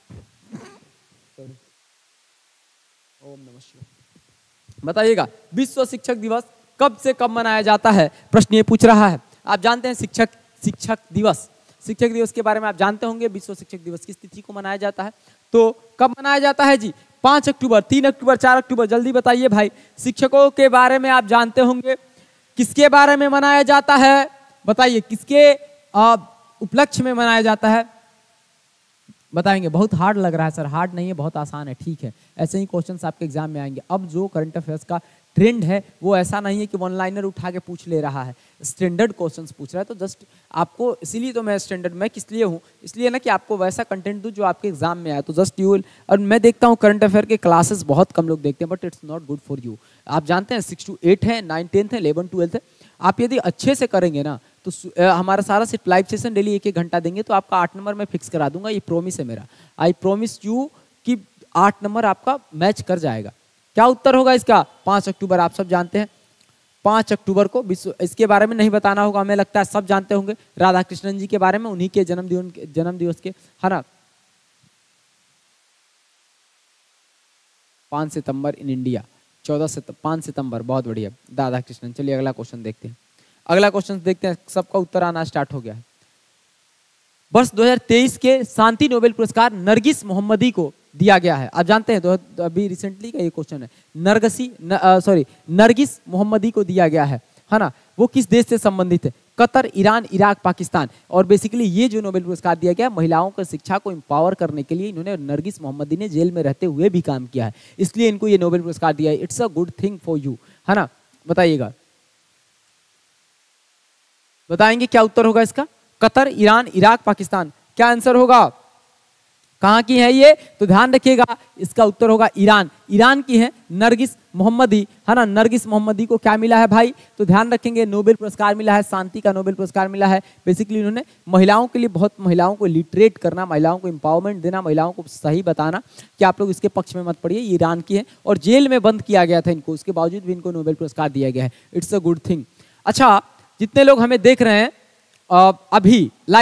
ओम नमः शिवाय। बताइएगा विश्व शिक्षक दिवस कब से कब मनाया जाता है? प्रश्न ये पूछ रहा है। आप जानते हैं शिक्षक शिक्षक दिवस शिक्षक दिवस के बारे में आप जानते होंगे। विश्व शिक्षक दिवस किस तिथि को मनाया जाता है? तो कब मनाया जाता है जी? पाँच अक्टूबर, तीन अक्टूबर, चार अक्टूबर। जल्दी बताइए भाई। शिक्षकों के बारे में आप जानते होंगे, किसके बारे में मनाया जाता है? बताइए किसके उपलक्ष्य में मनाया जाता है? बताएंगे। बहुत हार्ड लग रहा है सर। हार्ड नहीं है, बहुत आसान है। ठीक है, ऐसे ही क्वेश्चंस आपके एग्जाम में आएंगे। अब जो करंट अफेयर्स का ट्रेंड है वो ऐसा नहीं है कि वन लाइनर उठा के पूछ ले रहा है, स्टैंडर्ड क्वेश्चंस पूछ रहा है। तो जस्ट आपको, इसीलिए तो मैं स्टैंडर्ड में किस लिए हूँ, इसलिए ना कि आपको वैसा कंटेंट दूँ जो आपके एग्जाम में आए। तो जस्ट यू विल, और मैं देखता हूँ करंट अफेयर के क्लासेस बहुत कम लोग देखते हैं, but it's not good for you. आप जानते हैं सिक्स टू एट है, नाइन टेंथ है, इलेवन ट्वेल्थ है। आप यदि अच्छे से करेंगे ना तो हमारा सारा सिर्फ लाइव सेशन डेली एक एक घंटा देंगे तो आपका आठ नंबर में फिक्स करा दूंगा। ये प्रोमिस है मेरा। आई प्रोमिस यू कि आठ नंबर आपका मैच कर जाएगा। क्या उत्तर होगा इसका? पाँच अक्टूबर। आप सब जानते हैं पाँच अक्टूबर को विश्व, इसके बारे में नहीं बताना होगा, हमें लगता है सब जानते होंगे। राधा कृष्णन जी के बारे में, उन्हीं के जन्म दिवस जन्म दिवस के, है ना। पाँच सितंबर इन इंडिया, चौदह सितंबर, पाँच सितंबर। बहुत बढ़िया राधा कृष्णन। चलिए अगला क्वेश्चन देखते हैं। अगला क्वेश्चन देखते हैं, सबका उत्तर आना स्टार्ट हो गया है। वर्ष दो हज़ार तेईस के शांति नोबेल पुरस्कार नरगिस मोहम्मदी को दिया गया है। आप जानते हैं, तो अभी रिसेंटली का ये क्वेश्चन है। नरगसी सॉरी नरगिस मोहम्मदी को दिया गया है, है ना। वो किस देश से संबंधित है? Qatar, Iran, Iraq, Pakistan. और बेसिकली ये जो नोबेल पुरस्कार दिया गया, महिलाओं की शिक्षा को एम्पावर करने के लिए इन्होंने, नरगिस मोहम्मदी ने जेल में रहते हुए भी काम किया है, इसलिए इनको ये नोबेल पुरस्कार दिया है। It's a good thing for you, है ना। बताइएगा, बताएंगे क्या उत्तर होगा इसका? Qatar, Iran, Iraq, Pakistan. क्या आंसर होगा? कहाँ की है ये? तो ध्यान रखिएगा, इसका उत्तर होगा ईरान। ईरान की है नरगिस मोहम्मदी, है ना। नरगिस मोहम्मदी को क्या मिला है भाई? तो ध्यान रखेंगे, नोबेल पुरस्कार मिला है, शांति का नोबेल पुरस्कार मिला है। बेसिकली इन्होंने महिलाओं के लिए बहुत, महिलाओं को लिटरेट करना, महिलाओं को एम्पावरमेंट देना, महिलाओं को सही बताना कि आप लोग इसके पक्ष में मत पड़िए। ईरान की है और जेल में बंद किया गया था इनको, उसके बावजूद भी इनको नोबेल पुरस्कार दिया गया है। It's a good thing. अच्छा, जितने लोग हमें देख रहे हैं अभी लाइव में,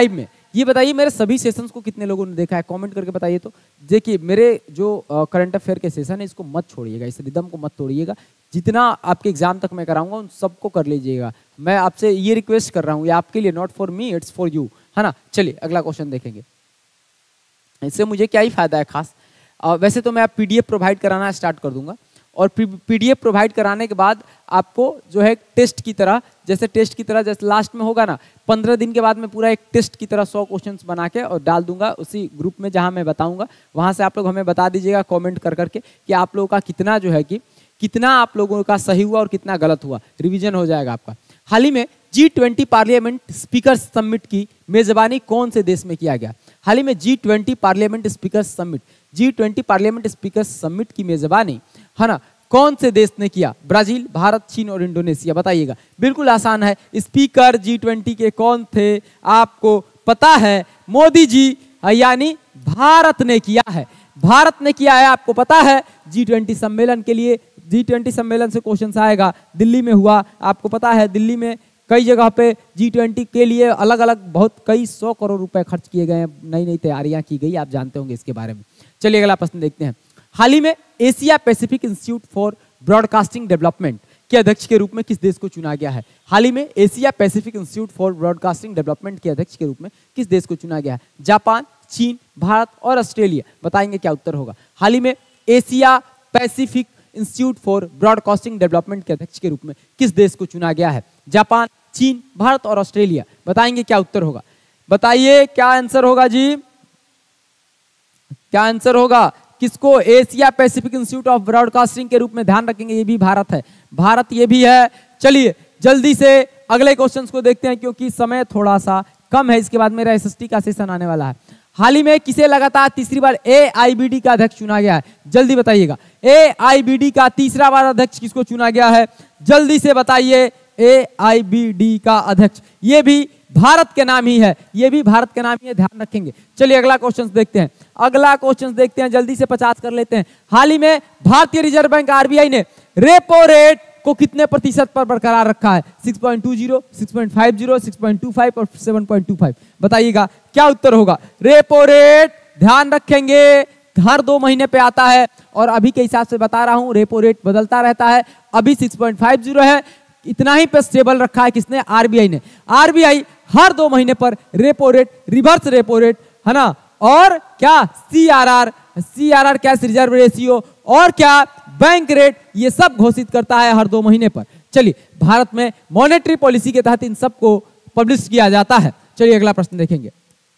ये बताइए मेरे सभी सेशंस को कितने लोगों ने देखा है, कमेंट करके बताइए। तो देखिए मेरे जो करंट अफेयर के सेशन है इसको मत छोड़िएगा, इस रिदम को मत तोड़िएगा। जितना आपके एग्जाम तक मैं कराऊंगा उन सबको कर लीजिएगा। मैं आपसे ये रिक्वेस्ट कर रहा हूँ, ये आपके लिए, not for me it's for you, है ना। चलिए अगला क्वेश्चन देखेंगे। इससे मुझे क्या ही फायदा है खास, आ, वैसे तो मैं आप पीडीएफ प्रोवाइड कराना स्टार्ट कर दूंगा और पीडीएफ प्रोवाइड कराने के बाद आपको जो है टेस्ट की तरह, जैसे टेस्ट की तरह जैसे लास्ट में होगा ना, पंद्रह दिन के बाद मैं पूरा एक टेस्ट की तरह सौ क्वेश्चंस बना के और डाल दूंगा उसी ग्रुप में जहां मैं बताऊंगा। वहां से आप लोग हमें बता दीजिएगा कमेंट कर करके कि आप लोगों का कितना जो है कि कितना आप लोगों का सही हुआ और कितना गलत हुआ, रिविजन हो जाएगा आपका। हाल ही में G twenty parliament speaker summit की मेजबानी कौन से देश में किया गया? हाल ही में G twenty parliament speaker summit G twenty parliament speaker summit की मेजबानी, है ना, कौन से देश ने किया? ब्राजील, भारत, चीन और इंडोनेशिया। बताइएगा, बिल्कुल आसान है। स्पीकर जी ट्वेंटी के कौन थे आपको पता है? मोदी जी, यानी भारत ने किया है, भारत ने किया है, आपको पता है। जी ट्वेंटी सम्मेलन के लिए, जी ट्वेंटी सम्मेलन से क्वेश्चन आएगा, दिल्ली में हुआ, आपको पता है। दिल्ली में कई जगह पे जी ट्वेंटी के लिए अलग अलग बहुत कई सौ करोड़ रुपए खर्च किए गए हैं, नई नई तैयारियां की गई, आप जानते होंगे इसके बारे में। चलिए अगला प्रश्न देखते हैं। हाल ही में Asia Pacific institute for broadcasting development के अध्यक्ष के रूप में किस देश को चुना गया है? हाल ही में Asia Pacific institute for broadcasting development के अध्यक्ष के रूप में किस देश को चुना गया है? जापान, चीन, भारत और ऑस्ट्रेलिया। बताएंगे क्या उत्तर होगा? हाल ही में Asia Pacific institute for broadcasting development के अध्यक्ष के रूप में किस देश को चुना गया है? जापान, चीन, भारत और ऑस्ट्रेलिया। बताएंगे क्या उत्तर होगा? बताइए क्या आंसर होगा जी, क्या आंसर होगा? किसको Asia Pacific institute of broadcasting के रूप में ध्यान रखेंगे? ये भी भारत है, भारत ये भी है। चलिए जल्दी से अगले क्वेश्चंस को देखते हैं क्योंकि समय थोड़ा सा कम है, इसके बाद मेरा एसएसटी का सेशन आने वाला है। हाल ही में किसे लगातार तीसरी बार एआईबीडी का अध्यक्ष चुना गया है? जल्दी बताइएगा, एआईबीडी का तीसरा बार अध्यक्ष किसको चुना गया है? जल्दी से बताइए। एआईबीडी का अध्यक्ष ये भी भारत के नाम ही है, ये भी भारत के नाम ही है, ध्यान रखेंगे। चलिए अगला क्वेश्चन देखते हैं, अगला क्वेश्चन देखते हैं, जल्दी से पचास कर लेते हैं। हाल ही में भारतीय रिजर्व बैंक आरबीआई ने रेपो रेट को कितने प्रतिशत पर बरकरार रखा है? Six point two zero, six point five zero, six point two five और सेवन पॉइंट टू फाइव। बताइएगा क्या उत्तर होगा? रेपो रेट ध्यान रखेंगे हर दो महीने पे आता है और अभी के हिसाब से बता रहा हूं रेपो रेट बदलता रहता है। अभी सिक्स पॉइंट फाइव जीरो है, इतना ही पे स्टेबल रखा है किसने? आरबीआई ने। आरबीआई हर दो महीने पर repo rate, reverse repo rate, है ना, और क्या CRR, CRR cash reserve ratio और क्या बैंक रेट, ये सब घोषित करता है हर दो महीने पर। चलिए भारत में मॉनेटरी पॉलिसी के तहत इन सबको पब्लिश किया जाता है। चलिए अगला प्रश्न देखेंगे।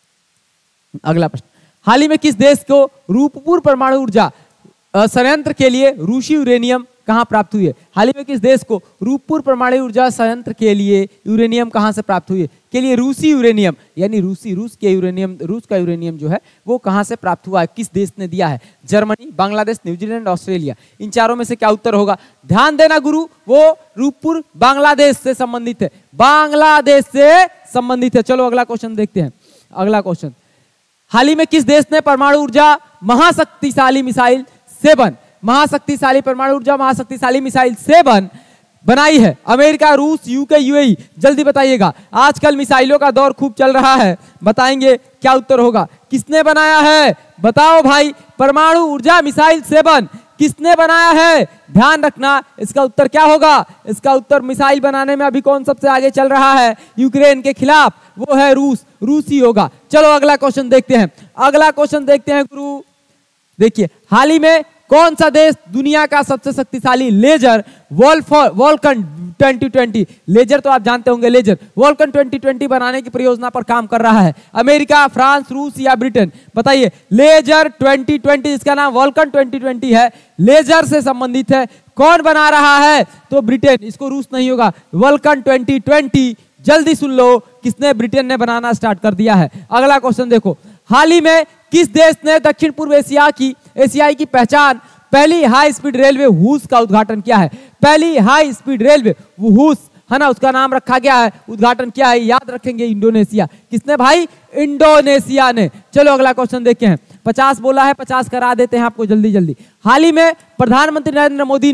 अगला प्रश्न, हाल ही में किस देश को रूपपुर परमाणु ऊर्जा संयंत्र के लिए रूसी यूरेनियम कहां प्राप्त हुई है? हाल ही में किस देश को रूपपुर परमाणु ऊर्जा संयंत्र के लिए यूरेनियम कहां से प्राप्त हुई है? के लिए रूसी यूरेनियम, यानी रूसी रूस के यूरेनियम, रूस का यूरेनियम जो है वो कहां से प्राप्त हुआ है? किस देश ने दिया है? Germany, Bangladesh, New Zealand, Australia. इन चारों में से क्या उत्तर होगा? ध्यान देना गुरु, वो रूपपुर बांग्लादेश से संबंधित है, बांग्लादेश से संबंधित है। चलो अगला क्वेश्चन देखते हैं। अगला क्वेश्चन, हाल ही में किस देश ने परमाणु ऊर्जा महाशक्तिशाली मिसाइल सेवन, महाशक्तिशाली परमाणु ऊर्जा महाशक्तिशाली मिसाइल सेवन बनाई है? अमेरिका, रूस, यूके, यूएई। जल्दी बताइएगा, आजकल मिसाइलों का दौर खूब चल रहा है। बताएंगे क्या उत्तर होगा? किसने बनाया है? बताओ भाई, परमाणु ऊर्जा मिसाइल सेवन किसने बनाया है? ध्यान रखना, इसका उत्तर क्या होगा? इसका उत्तर, मिसाइल बनाने में अभी कौन सबसे आगे चल रहा है यूक्रेन के खिलाफ? वो है रूस, रूस ही होगा। चलो अगला क्वेश्चन देखते हैं। अगला क्वेश्चन देखते हैं गुरु। देखिए, हाल ही में कौन सा देश दुनिया का सबसे शक्तिशाली laser Vulcan twenty twenty, laser तो आप जानते होंगे, लेजर वॉल्कन ट्वेंटी ट्वेंटी बनाने की परियोजना पर काम कर रहा है? अमेरिका, फ्रांस, रूस या ब्रिटेन? बताइए, लेजर ट्वेंटी ट्वेंटी, जिसका नाम वॉल्कन ट्वेंटी ट्वेंटी है, लेजर से संबंधित है, कौन बना रहा है? तो ब्रिटेन, इसको रूस नहीं होगा। वॉल्कन ट्वेंटी ट्वेंटी, जल्दी सुन लो, किसने? ब्रिटेन ने बनाना स्टार्ट कर दिया है। अगला क्वेश्चन देखो, हाल ही में किस देश ने दक्षिण पूर्व एशिया की एशियाई की पहचान पहली हाई स्पीड रेलवे हूस का उद्घाटन किया है? पहली हाई स्पीड रेलवे हूस, है ना, उसका नाम रखा गया है, उद्घाटन किया है, याद रखेंगे, इंडोनेशिया। किसने भाई? इंडोनेशिया ने। चलो अगला क्वेश्चन देखते हैं। पचास बोला है, पचास करा देते हैं आपको जल्दी जल्दी। हाल ही में प्रधानमंत्री नरेंद्र मोदी ने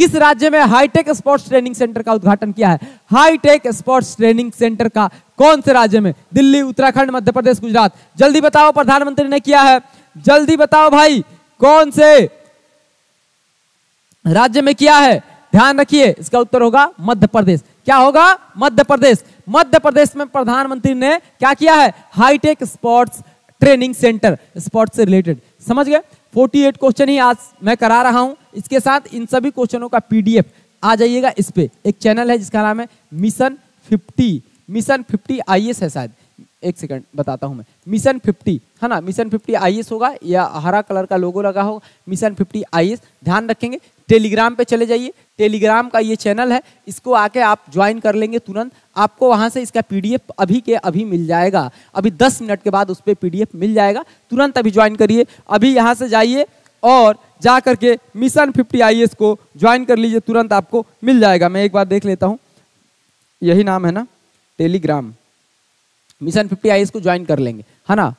किस राज्य में हाईटेक स्पोर्ट्स ट्रेनिंग सेंटर का उद्घाटन किया है? हाईटेक स्पोर्ट्स ट्रेनिंग सेंटर का कौन से राज्य में? दिल्ली, उत्तराखंड, मध्य प्रदेश, गुजरात। जल्दी बताओ, प्रधानमंत्री ने किया है, जल्दी बताओ भाई, कौन से राज्य में किया है? ध्यान रखिए, इसका उत्तर होगा मध्य प्रदेश। क्या होगा? मध्य प्रदेश। मध्य प्रदेश में प्रधानमंत्री ने क्या किया है? Hi tech sports training centre, sports से रिलेटेड। समझ गए? अड़तालीस क्वेश्चन ही आज मैं करा रहा हूं, इसके साथ इन सभी क्वेश्चनों का पीडीएफ आ जाइएगा इस पे। एक चैनल है जिसका नाम है mission fifty, mission fifty IAS है शायद, एक सेकंड बताता हूं मैं। मिशन फिफ्टी है ना, मिशन फिफ्टी आईएएस होगा या हरा कलर का लोगो लगा होगा, मिशन फिफ्टी आईएएस। ध्यान रखेंगे। टेलीग्राम पे चले जाइए, टेलीग्राम का ये चैनल है, इसको आके आप ज्वाइन कर लेंगे तुरंत, आपको वहां से इसका पीडीएफ अभी के अभी मिल जाएगा। अभी दस मिनट के बाद उस पर पीडीएफ मिल जाएगा, तुरंत अभी ज्वाइन करिए। अभी यहाँ से जाइए और जा करके मिशन फिफ्टी आईएएस को ज्वाइन कर लीजिए, तुरंत आपको मिल जाएगा। मैं एक बार देख लेता हूँ, यही नाम है ना, टेलीग्राम, मिशन फिफ्टी आईएएस को ज्वाइन कर लेंगे, है ना।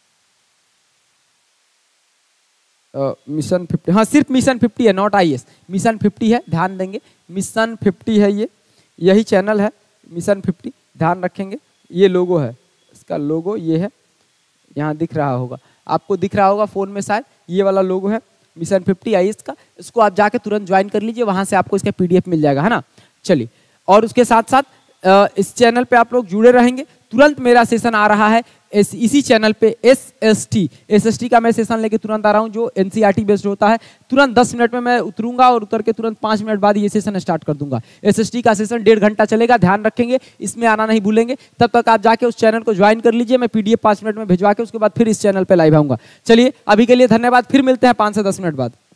मिशन फिफ्टी, हाँ सिर्फ मिशन फिफ्टी है, नॉट आईएएस, मिशन फिफ्टी है, ध्यान देंगे। मिशन फिफ्टी है, ये यही चैनल है मिशन फिफ्टी, ध्यान रखेंगे। ये लोगो है, इसका लोगो ये है, यहाँ दिख रहा होगा आपको, दिख रहा होगा फोन में शायद, ये वाला लोगो है मिशन फिफ्टी आईएएस का। इसको आप जाके तुरंत ज्वाइन कर लीजिए, वहां से आपको इसका पीडीएफ मिल जाएगा, है ना। चलिए, और उसके साथ साथ इस चैनल पे आप लोग जुड़े रहेंगे। तुरंत मेरा सेशन आ रहा है इस, इसी चैनल पे S S T, S S T का मैं सेशन लेके तुरंत आ रहा हूँ, जो एनसीईआरटी बेस्ड होता है। तुरंत दस मिनट में मैं उतरूंगा और उतर के तुरंत पाँच मिनट बाद ये सेशन स्टार्ट कर दूंगा। एस एस टी का सेशन डेढ़ घंटा चलेगा, ध्यान रखेंगे, इसमें आना नहीं भूलेंगे। तब तक आप जाके उस चैनल को ज्वाइन कर लीजिए, मैं पीडीएफ पाँच मिनट में भिजवा के उसके बाद फिर इस चैनल पर लाइव आऊंगा। चलिए, अभी के लिए धन्यवाद, फिर मिलते हैं पाँच से दस मिनट बाद।